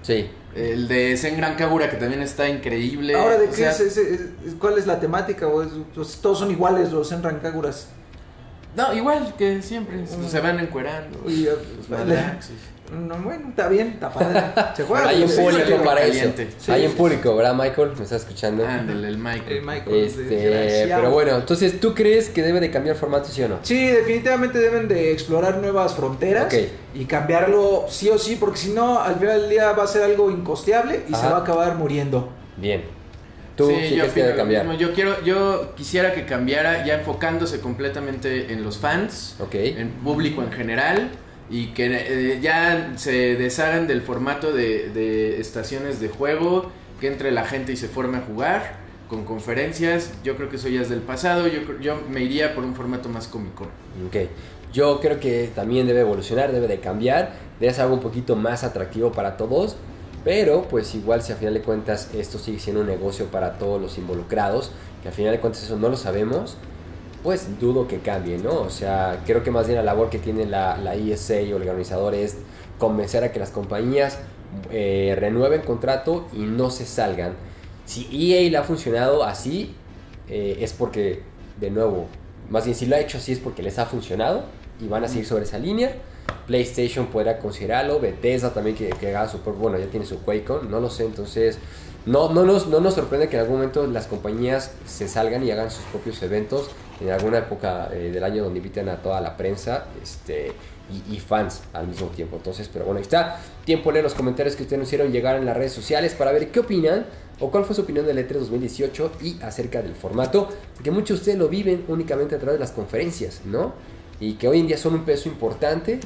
Sí. El de Senran Kagura, que también está increíble. Ahora, ¿de o qué sea, es, es, es- ¿cuál es la temática? ¿O es- pues, todos son iguales los Senran Kaguras? No, igual que siempre. Mm. Se van encuerando. Uy, Los vale. madrazos. No, bueno, está bien, está padre. Se juega. Hay en Sí, público sí, para caliente. eso. Sí, Hay en sí, público, ¿verdad, Michael? ¿Me estás escuchando? Ándale, el Michael. Eh, Michael, Este, desgraciado. pero bueno, entonces, ¿tú crees que debe de cambiar formato, sí o no? Sí, definitivamente deben de explorar nuevas fronteras Ok. y cambiarlo sí o sí, porque si no, al final del día va a ser algo incosteable y Ajá. se va a acabar muriendo. Bien. ¿Tú Sí, sí yo crees que opino debe lo cambiar? mismo. Yo quiero, yo quisiera que cambiara ya enfocándose completamente en los fans, Ok. en público en general, y que eh, ya se deshagan del formato de, de estaciones de juego, que entre la gente y se forme a jugar con conferencias. Yo creo que eso ya es del pasado. Yo, cre- yo me iría por un formato más cómico. Ok. Yo creo que también debe evolucionar, debe de cambiar, debe ser algo un poquito más atractivo para todos, pero pues igual si a final de cuentas esto sigue siendo un negocio para todos los involucrados, que a final de cuentas eso no lo sabemos, pues dudo que cambie, ¿no? O sea, creo que más bien la labor que tiene la, la E S A o el organizador es convencer a que las compañías eh, renueven contrato y no se salgan. Si E A le ha funcionado así, eh, es porque, de nuevo, más bien si lo ha hecho así es porque les ha funcionado y van a seguir sobre esa línea. PlayStation podrá considerarlo, Bethesda también que, que haga su propio, bueno, ya tiene su QuakeCon, no lo sé, entonces no, no, nos, no nos sorprende que en algún momento las compañías se salgan y hagan sus propios eventos en alguna época eh, del año donde inviten a toda la prensa este, y, y fans al mismo tiempo. Entonces, pero bueno, ahí está. Tiempo de leer los comentarios que ustedes nos hicieron llegar en las redes sociales para ver qué opinan o cuál fue su opinión del E tres dos mil dieciocho y acerca del formato, porque muchos de ustedes lo viven únicamente a través de las conferencias, ¿no? Y que hoy en día son un peso importante,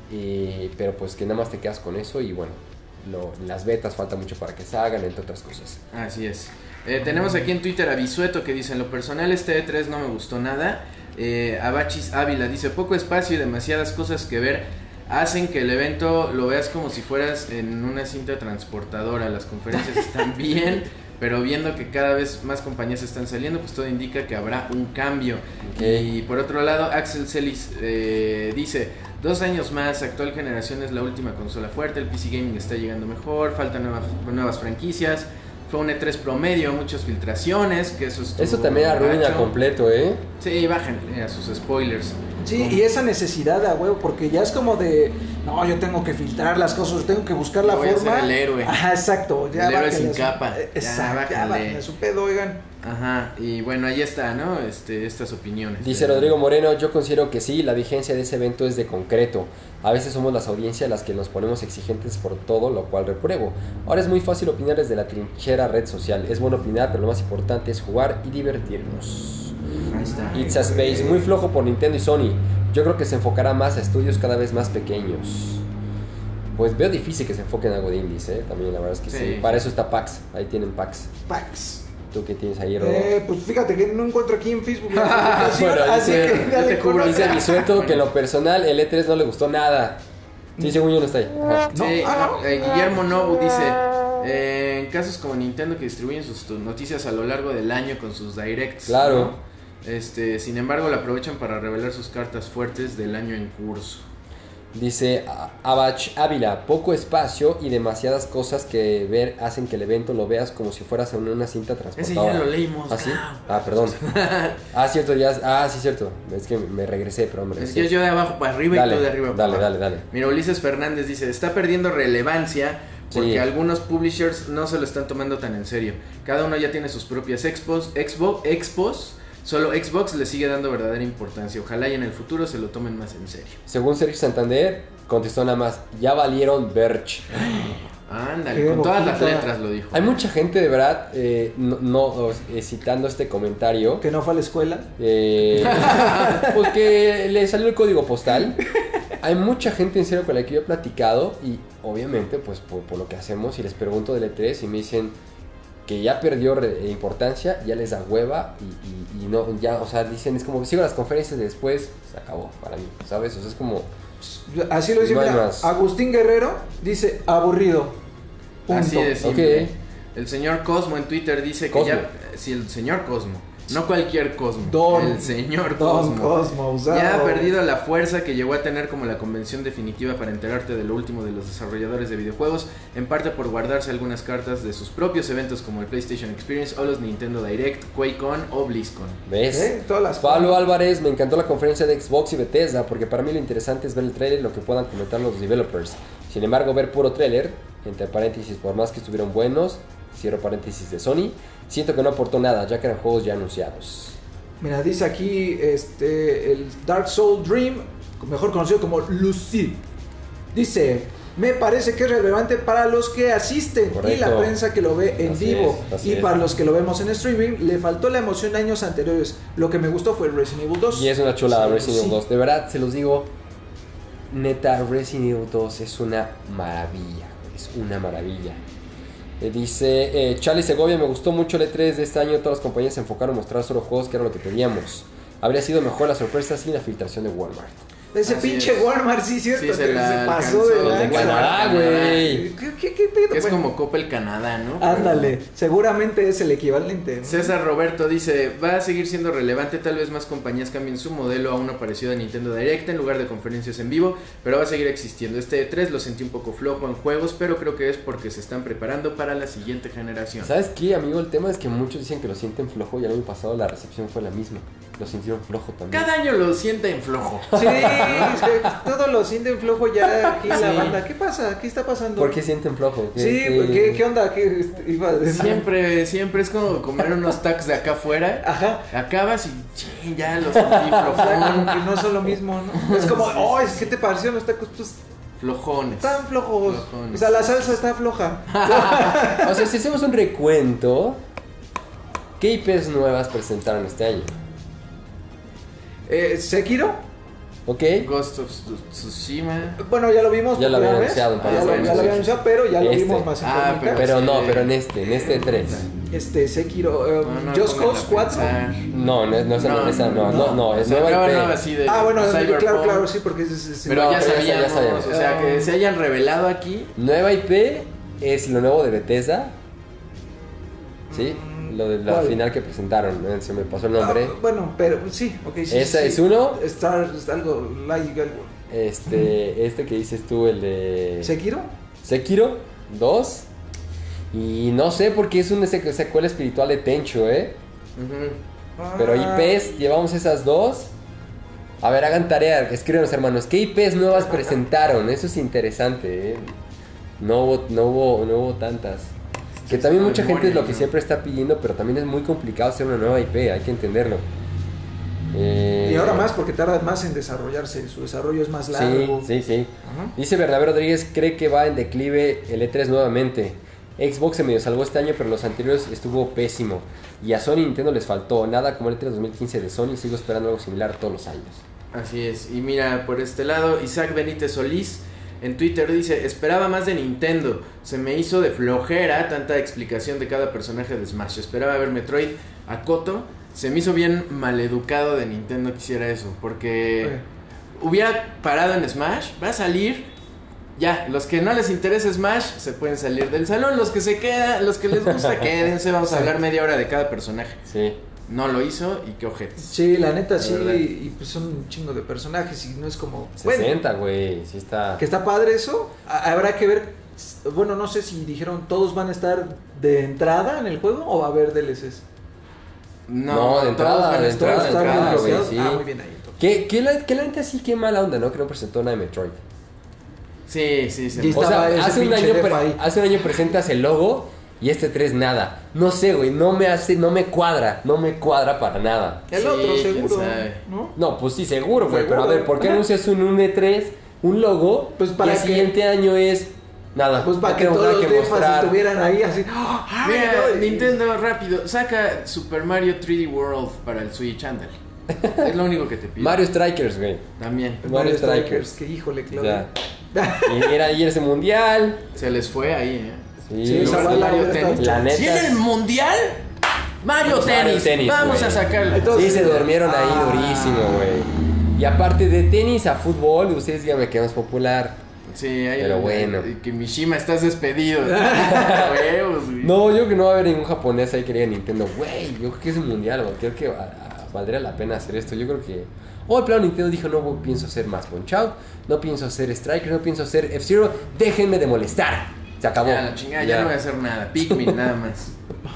eh, pero pues que nada más te quedas con eso y bueno, lo, las betas falta mucho para que se hagan, entre otras cosas. Así es. Eh, tenemos aquí en Twitter a Bisueto que dice: en lo personal este E tres no me gustó nada. eh, Abachis Ávila dice: poco espacio y demasiadas cosas que ver hacen que el evento lo veas como si fueras en una cinta transportadora. Las conferencias están bien, pero viendo que cada vez más compañías están saliendo, pues todo indica que habrá un cambio. Okay. Y por otro lado, Axel Celis eh, dice: dos años más, actual generación es la última consola fuerte, el P C Gaming está llegando mejor, faltan nuevas, nuevas franquicias. Fue un E tres promedio, muchas filtraciones, que eso estuvo Eso también arruina gacho. completo, ¿eh? Sí, bájenle a sus spoilers. Sí, Como- y esa necesidad a huevo, porque ya es como de, no, yo tengo que filtrar las cosas, tengo que buscar la Yo voy a forma. ser el héroe. Ajá, exacto. Ya El héroe bájale sin a su- capa. eh, Ya, Exacto, ya bájale. bájale a su pedo, oigan. Ajá, y bueno, ahí está, ¿no? Este, estas opiniones. Dice Eh, Rodrigo Moreno: yo considero que sí, la vigencia de ese evento es de concreto. A veces somos las audiencias las que nos ponemos exigentes por todo, lo cual repruebo. Ahora es muy fácil opinar desde la trinchera red social. Es bueno opinar, pero lo más importante es jugar y divertirnos. Ahí está. It's a Space, muy flojo por Nintendo y Sony. Yo creo que se enfocará más a estudios cada vez más pequeños. Pues veo difícil que se enfoquen en algo de indies, ¿eh? También la verdad es que sí. Sí, Para sí. eso está PAX, ahí tienen PAX. Pax. ¿Tú qué tienes ahí, Rodo? Eh, pues fíjate que no encuentro aquí en Facebook la publicación, Bueno, así dice- que dale yo te con cubro, otra. Dice Bisueto que en lo personal el E tres no le gustó nada. Sí, según yo no está ahí. Ajá. No, Sí, ah, no, eh, Guillermo Nobu dice: eh, en casos como Nintendo que distribuyen sus tu- noticias a lo largo del año con sus directs. Claro. ¿no? Este, sin embargo, la aprovechan para revelar sus cartas fuertes del año en curso. Dice A- Abach Ávila: poco espacio y demasiadas cosas que ver hacen que el evento lo veas como si fueras en una cinta Ese transportadora. ya lo leímos. ¿Ah, sí? ah. Ah, perdón. Ah, cierto, ya. Ah, sí, cierto. Es que me regresé, pero me Es regresé. que yo de abajo para arriba Dale, y tú de arriba para dale, abajo. dale, dale. Mira, Ulises Fernández dice: está perdiendo relevancia porque Sí. algunos publishers no se lo están tomando tan en serio. Cada uno ya tiene sus propias expos, expo, expos. Solo Xbox le sigue dando verdadera importancia. Ojalá y en el futuro se lo tomen más en serio. Según Sergio Santander, contestó nada más: ya valieron Birch. Ándale, Qué con todas las boquita. letras lo dijo. Hay mucha gente de verdad, eh, no, no, eh, citando este comentario, Que no fue a la escuela. eh, pues que le salió el código postal. Hay mucha gente en serio con la que yo he platicado y obviamente pues por, por lo que hacemos y les pregunto del E tres y me dicen que ya perdió re- importancia, ya les da hueva y, y- y no, ya, o sea, dicen, es como, sigo las conferencias y después se acabó para mí, ¿sabes? O sea, es como, Así lo dice, No hay mira, más. Agustín Guerrero dice aburrido. Punto. Así es. Ok. simple. El señor Cosmo en Twitter dice que Cosmo. ya. Sí, el señor Cosmo. No cualquier Cosmo, Don, el señor Don Cosmo. Cosmo usado. Ya ha perdido la fuerza que llegó a tener como la convención definitiva para enterarte de lo último de los desarrolladores de videojuegos, en parte por guardarse algunas cartas de sus propios eventos como el PlayStation Experience o los Nintendo Direct, QuakeCon o BlizzCon. ¿Ves? ¿Eh? Todas las Pablo cosas. Álvarez, me encantó la conferencia de Xbox y Bethesda porque para mí lo interesante es ver el trailer y lo que puedan comentar los developers. Sin embargo, ver puro trailer, entre paréntesis, por más que estuvieron buenos, cierro paréntesis de Sony, siento que no aportó nada, ya que eran juegos ya anunciados. Mira, dice aquí este, el Dark Soul Dream, mejor conocido como Lucy. Dice, me parece que es relevante para los que asisten. Correcto. Y la prensa que lo ve en Así vivo. es, así y es. para los que lo vemos en streaming, le faltó la emoción de años anteriores. Lo que me gustó fue Resident Evil dos. Y es una chulada Sí, Resident Evil sí. dos. De verdad, se los digo, neta, Resident Evil dos es una maravilla. Es una maravilla. Eh, dice, eh, Charlie Segovia, me gustó mucho el E tres de este año. Todas las compañías se enfocaron en mostrar solo juegos, que era lo que pedíamos. Habría sido mejor la sorpresa sin la filtración de Walmart. Ese Así pinche es. Walmart, sí, cierto. Sí, se que la se pasó alcanzó. de Los de lanza. Canadá, güey. ¿Qué, qué, qué pedo? Que es Bueno, como Copa el Canadá, ¿no? ándale, seguramente es el equivalente, ¿no? César Roberto dice, va a seguir siendo relevante, tal vez más compañías cambien su modelo a uno parecido a Nintendo Direct en lugar de conferencias en vivo, pero va a seguir existiendo. Este E tres lo sentí un poco flojo en juegos, pero creo que es porque se están preparando para la siguiente generación. ¿Sabes qué, amigo? El tema es que muchos dicen que lo sienten flojo y el año pasado la recepción fue la misma. Lo sintieron flojo también. Cada año lo sienten flojo. Sí, es que todo lo sienten flojo ya aquí la Sí. banda. ¿Qué pasa? ¿Qué está pasando? ¿Por qué sienten flojo? ¿Qué- Sí, qué- ¿qué, qué onda? ¿Qué este, iba a decir? Siempre, siempre es como comer unos tacos de acá afuera. Ajá. Acabas y ching, ya lo sentí O sea, como flojón. que no son lo mismo, ¿no? Es como, oh, es que te pareció los tacos, pues Flojones. están flojos. Flojones. O sea, la salsa está floja. O sea, si hacemos un recuento, ¿qué I Ps nuevas presentaron este año? Eh, Sekiro, ¿Ok? Ghost of Tsushima. bueno, ya lo vimos. Ya lo por había primera vez. anunciado un par de Ya lo, veces. ya lo había anunciado, pero ya lo Este. vimos más en Ah, formita. pero- Pero sí. no, pero en este, en este tres. Este, Sekiro, eh, No, no, Just pongan Cause a cuatro. pensar. No, no es, no es No, esa, no, no, no, es Nueva, nueva nueva, I P. así de Ah, bueno, Cyberpunk. claro, claro, sí, porque es, es- es- Pero No, ya pero ya sabíamos, ya sabíamos. o sea, que se hayan revelado aquí. Nueva I P es lo nuevo de Bethesda. ¿Sí? Lo de la ¿Cuál? final que presentaron, ¿no? Se me pasó el Ah, nombre. bueno, pero sí, ok, sí. Esa sí. es uno. Star, algo, like, algo. Este, este que dices tú, el de ¿Sekiro? Sekiro dos. Y no sé por qué es una sec- secuela espiritual de Tenchu, ¿eh? Ujú. Pero Ah, I Ps, llevamos esas dos. A ver, hagan tarea, escríbanos hermanos, ¿qué I Ps nuevas presentaron? Eso es interesante, ¿eh? No hubo, no hubo, no hubo tantas. Que también mucha gente es lo que ¿no? siempre está pidiendo, pero también es muy complicado hacer una nueva I P, hay que entenderlo. Eh, Y ahora más porque tarda más en desarrollarse, su desarrollo es más largo. Sí, sí, sí. Ajá. Dice Bernabé Rodríguez, cree que va en declive el E tres nuevamente. Xbox se medio salvó este año, pero los anteriores estuvo pésimo. Y a Sony y Nintendo les faltó. Nada como el E tres dos mil quince de Sony, sigo esperando algo similar todos los años. Así es. Y mira, por este lado, Isaac Benítez Solís en Twitter dice, esperaba más de Nintendo. Se me hizo de flojera tanta explicación de cada personaje de Smash. Esperaba ver Metroid a Koto. Se me hizo bien maleducado de Nintendo que hiciera eso. Porque hubiera parado en Smash, va a salir. Ya, los que no les interesa Smash se pueden salir del salón. Los que se quedan, los que les gusta, quédense. Vamos a hablar media hora de cada personaje. Sí. No lo hizo y qué ojetes. Sí, la neta, sí, verdad. y pues son un chingo de personajes y no es como... Bueno, sesenta, güey. Sí está. que está padre eso, a- habrá que ver, bueno, no sé si dijeron todos van a estar de entrada en el juego o va a haber D L Cs. No, de todos entrada, van a de estar entrada, de ¿Todos están entrada, güey, bloqueados? sí. Ah, muy bien ahí. entonces. Que, que, la, que la neta sí, qué mala onda, ¿no? Que no presentó nada de Metroid. Sí, sí, se Y me- O estaba sea, ese hace un, pinche año def pre- ahí. hace un año presentas el logo y este tres nada. No sé, güey, no me hace, no me cuadra, no me cuadra para nada. El Sí, otro quién seguro, sabe. ¿no? No, pues sí, seguro, güey, pero a Seguro. ver, ¿por qué Ajá. anuncias un, un E tres, un logo, Pues para y el que- siguiente año es nada? Pues para no que tengo todos nada los que defas mostrar. estuvieran ahí así. ¡Ay, Mira, no! Nintendo, rápido, saca Super Mario tres D World para el Switch, ándale. Es lo único que te pido. Mario Strikers, güey. También. Mario Mario Strikers. Strikers, que híjole, O Claudia. sea, y era ayer ese mundial. Se les fue ahí, ¿eh? Sí, Sí, En esa lugar de bala Mario hubiera Tennis. estado- La neta ¿Sí en el es- mundial? Mario Mario Tennis. Tennis, Vamos güey. a sacarlo. Entonces- Sí, se durmieron ahí Ah. durísimo, güey. Y aparte de tenis a fútbol, ustedes díganme qué más popular. Sí, hay Pero el- bueno. el- que Mishima, estás despedido. Huevos, güey. No, yo creo que no va a haber ningún japonés ahí que diga Nintendo, güey, yo creo que es un mundial, güey, creo que va- valdría la pena hacer esto. Yo creo que... O el plano Nintendo dijo, no pienso hacer más Punch Out, no pienso hacer Striker, no pienso hacer F-Zero, déjenme de molestar. Se acabó. Ya, la chingada, ya. ya no voy a hacer nada. Pikmin, nada más.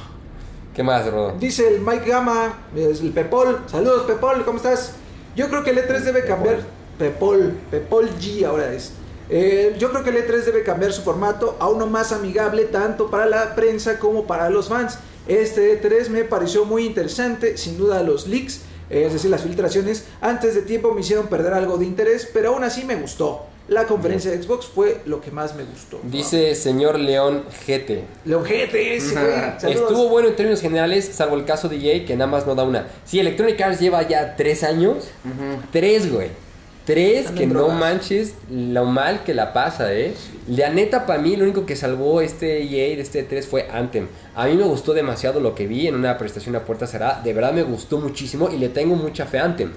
¿Qué más, Rodo? Dice el Mike Gama, es el Pepol. Saludos, Pepol, ¿cómo estás? Yo creo que el E tres debe cambiar. Pepol, Pepol G ahora es. Eh, yo creo que el E tres debe cambiar su formato a uno más amigable tanto para la prensa como para los fans. Este E tres me pareció muy interesante, sin duda los leaks, eh, es decir, las filtraciones, antes de tiempo me hicieron perder algo de interés, pero aún así me gustó. La conferencia de Xbox fue lo que más me gustó. Dice señor León G T. León G T, ese güey. Saludos. Estuvo bueno en términos generales, salvo el caso de E A, que nada más no da una. Sí, Electronic Arts lleva ya tres años. Ujú. Tres, güey. Tres Están que en no drogas. manches lo mal que la pasa, eh. La neta, para mí, lo único que salvó este E A de este E tres fue Anthem. A mí me gustó demasiado lo que vi en una presentación a puerta cerrada. De verdad me gustó muchísimo y le tengo mucha fe a Anthem.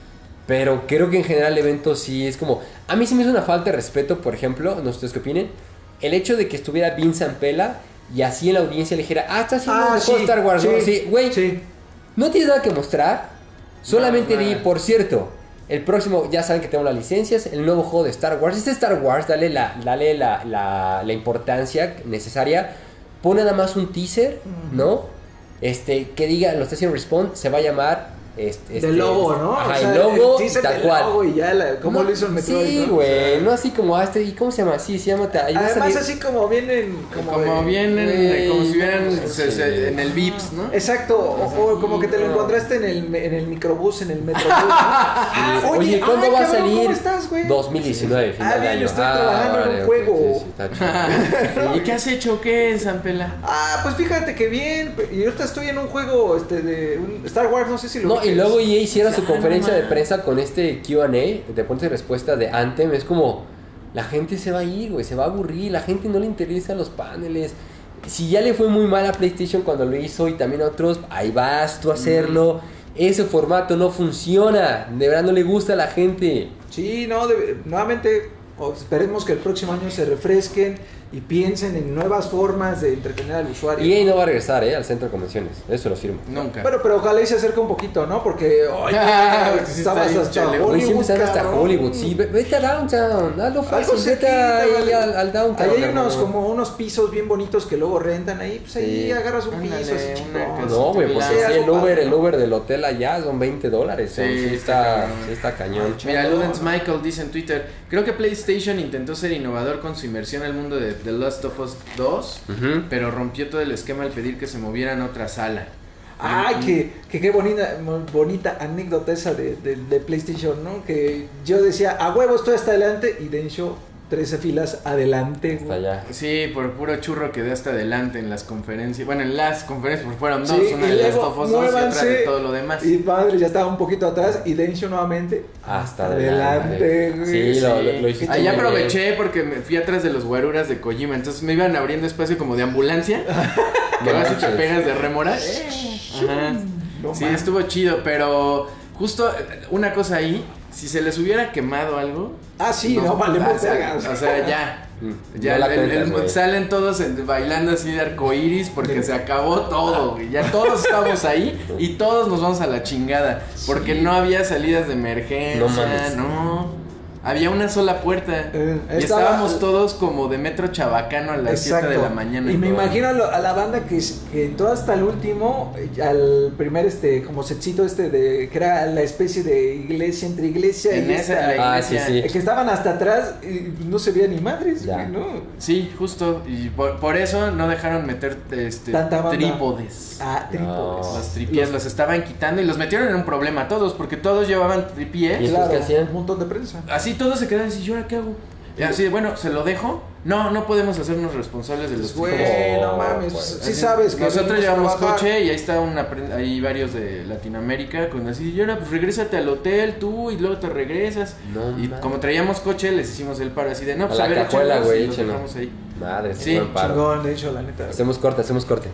Pero creo que en general el evento sí es como... A mí sí me hizo una falta de respeto, por ejemplo, no sé ustedes qué opinen. El hecho de que estuviera Vince Zampella y así en la audiencia le dijera, ah, está haciendo Ah, un sí, juego de Star Wars, sí, ¿no? Sí, güey, sí. no tienes nada que mostrar. Solamente No, di, nada. por cierto, el próximo, ya saben que tengo las licencias, el nuevo juego de Star Wars. Este Star Wars, dale la, dale la, la, la importancia necesaria. Pon nada más un teaser, ¿no? Este, que diga, lo está haciendo Respawn, se va a llamar... Este, Del logo, ¿no? Ajá, O sea, el logo, teaser tal del cual. logo y ya, la, ¿cómo No, lo hizo el Metroid? Sí, ¿no? güey, O sea, no así como este, ¿y cómo se llama? Sí, se llama... ahí va a Además, salir- así como vienen. Como, Como de- vienen, güey, como si vieran no, se- sí. se- en el Vips, ¿no? Exacto, o, o como que te lo no. encontraste en el, en el microbús, en el metrobús. ¿no? Ah, Sí. Oye, ¿cuándo ay, va a cabrón, salir? ¿Cómo estás, güey? dos mil diecinueve, final Ah, de bien, año. yo estoy trabajando en un ok, juego. sí, sí, está chido. ¿Y qué has hecho? ¿Qué, Zampella? Ah, pues fíjate que bien. Y ahorita estoy en un juego este de un Star Wars, no sé si lo No, y ubiques. luego E A hiciera su Ah, conferencia no de mames. prensa con este Q and A, de preguntas y respuestas de Anthem. Es como, la gente se va a ir, güey, se va a aburrir, la gente no le interesan los paneles. Si ya le fue muy mal a PlayStation cuando lo hizo y también a otros, ahí vas tú a hacerlo. Ese formato no funciona, de verdad no le gusta a la gente. Sí, no, de- nuevamente o esperemos que el próximo año se refresquen y piensen en nuevas formas de entretener al usuario. E A no va a regresar, eh, al centro de convenciones, eso lo firmo. Nunca. Bueno, pero ojalá y se acerque un poquito, ¿no? Porque, oye, Sí, estabas está bien hasta chale, güey. Hoy siempre Hollywood, están hasta cabrón. Hollywood, sí, ve- vete a Downtown, hazlo Algo fácil, vete cerquita, ahí vale. al, al Downtown. Ahí hay unos hermano. como unos pisos bien bonitos que luego rentan ahí, pues ahí Sí. agarras un Ándale, piso así una chingón. casa. No, güey, pues Sí, sí, el algo Uber, padre, el ¿no? Uber del hotel allá son veinte dólares. Sí, Sí, sí está está, cañón. sí está cañón. Mira, Ludens Michael dice en Twitter: creo que PlayStation intentó ser innovador con su inmersión al mundo de The Last of Us dos, Ujú. pero rompió todo el esquema al pedir que se movieran a otra sala. Ay, que, que qué bonita, bonita anécdota esa de, de, de PlayStation, ¿no? Que yo decía, a huevo estoy hasta adelante y Densho trece filas adelante. Hasta güey. allá. Sí, por puro churro quedé hasta adelante en las conferencias. Bueno, en las conferencias, porque fueron dos: Sí, una y de Last luego of Us dos y otra muévanse. de todo lo demás. Y padre, ya estaba un poquito atrás y Densho nuevamente Hasta adelante, adelante. güey. Sí, lo, Sí. lo, lo hiciste Ahí muy aproveché porque me fui atrás de los guaruras de Kojima, entonces me iban abriendo espacio como de ambulancia. Que No vas y te manches. pegas de rémora. Ajá. No Sí, mames. estuvo chido, pero justo eh, una cosa ahí, si se les hubiera quemado algo. Ah, sí, no, vale, o sea, vergas. o sea, ya. bien. Ya No la el- el- cuentas, güey. salen todos en- bailando así de arcoiris porque se acabó todo, güey. Ya todos estamos ahí y todos nos vamos a la chingada. Porque Sí. no había salidas de emergencia, No mames. no. Había una sola puerta. Eh, y estaba- estábamos todos como de metro chabacano a las siete de la mañana. Y me todo. imagino a, lo- a la banda que, que entró hasta el último, eh, al primer este como setcito este de que era la especie de iglesia entre iglesia En y esa, esta, la Ah, sí, iglesia. sí. eh, que estaban hasta atrás y no se veía ni madres, Ya. güey, ¿no? Sí, justo. Y por, por eso no dejaron meter este, Tanta banda. trípodes. Ah, trípodes. No. Los tripiés los estaban quitando y los metieron en un problema todos, porque todos llevaban tripiés. ¿Y Claro, qué hacían? un montón de prensa. Así todos se quedaban así, ¿y ahora qué hago? Y así, de, bueno, ¿se lo dejo? No, no podemos hacernos responsables de los Pues, güey, tripiés. no mames, pues, sí Así, sabes que nosotros venimos a llevamos trabajar. coche y ahí está una pre- hay varios de Latinoamérica con así, y ahora pues regrésate al hotel tú y luego te regresas. No y mames. como traíamos coche les hicimos el paro así de, no, A pues la a ver, cajuela, échalos, güey, y los échenlo. dejamos ahí. Madre, Sí, sí, buen paro. Chingón, de hecho, la neta. Hacemos corte, hacemos corte.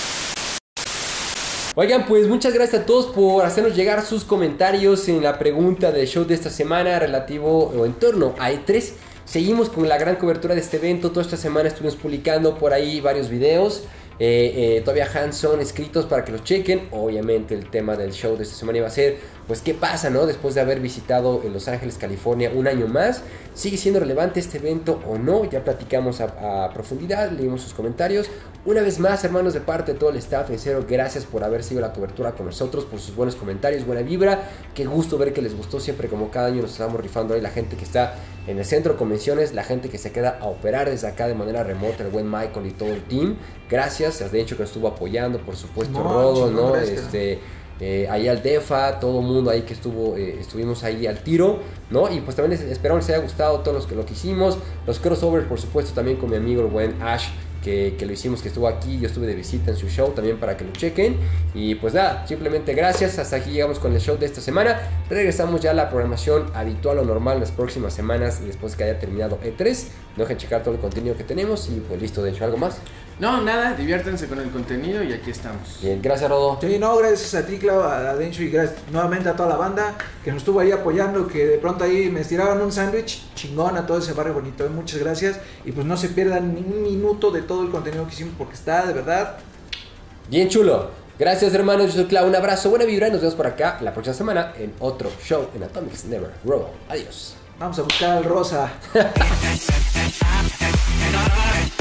Oigan, pues muchas gracias a todos por hacernos llegar sus comentarios en la pregunta del show de esta semana relativo o en torno a E tres. seguimos con la gran cobertura de este evento. Toda esta semana estuvimos publicando por ahí varios videos. Eh, eh, todavía hands-on escritos para que los chequen. Obviamente el tema del show de esta semana iba a ser, pues, ¿qué pasa, no? Después de haber visitado en Los Ángeles, California, un año más, ¿sigue siendo relevante este evento o no? Ya platicamos a, a profundidad, leímos sus comentarios. Una vez más, hermanos, de parte de todo el staff, en serio, gracias por haber sido la cobertura con nosotros, por sus buenos comentarios, buena vibra. Qué gusto ver que les gustó siempre, como cada año nos estamos rifando ahí, la gente que está en el centro de convenciones, la gente que se queda a operar desde acá de manera remota, el buen Michael y todo el team. Gracias, de hecho que nos estuvo apoyando, por supuesto, no, Rodo, chico, ¿no? Gracias. Este, eh, ahí al Defa, todo el mundo ahí que estuvo, eh, estuvimos ahí al tiro, ¿no? Y pues también les, esperamos les haya gustado todo los que, lo que hicimos, los crossovers, por supuesto, también con mi amigo el buen Ash, que, que lo hicimos, que estuvo aquí, yo estuve de visita en su show también para que lo chequen. Y pues nada, simplemente gracias, hasta aquí llegamos con el show de esta semana. Regresamos ya a la programación habitual o normal las próximas semanas y después que haya terminado E tres. No dejen checar todo el contenido que tenemos y pues listo. De hecho, ¿algo más? No, nada, diviértanse con el contenido y aquí estamos. Bien, gracias, Rodo. Sí, no, gracias a ti, Clau, a Dencho, y gracias nuevamente a toda la banda que nos estuvo ahí apoyando, que de pronto ahí me estiraron un sándwich chingón a todo ese barrio bonito. Muchas gracias y pues no se pierdan ni un minuto de todo el contenido que hicimos porque está de verdad bien chulo. Gracias, hermanos, yo soy Clau, un abrazo, buena vibra y nos vemos por acá la próxima semana en otro show en Atomics Never Grow. Adiós. Vamos a buscar al Rosa.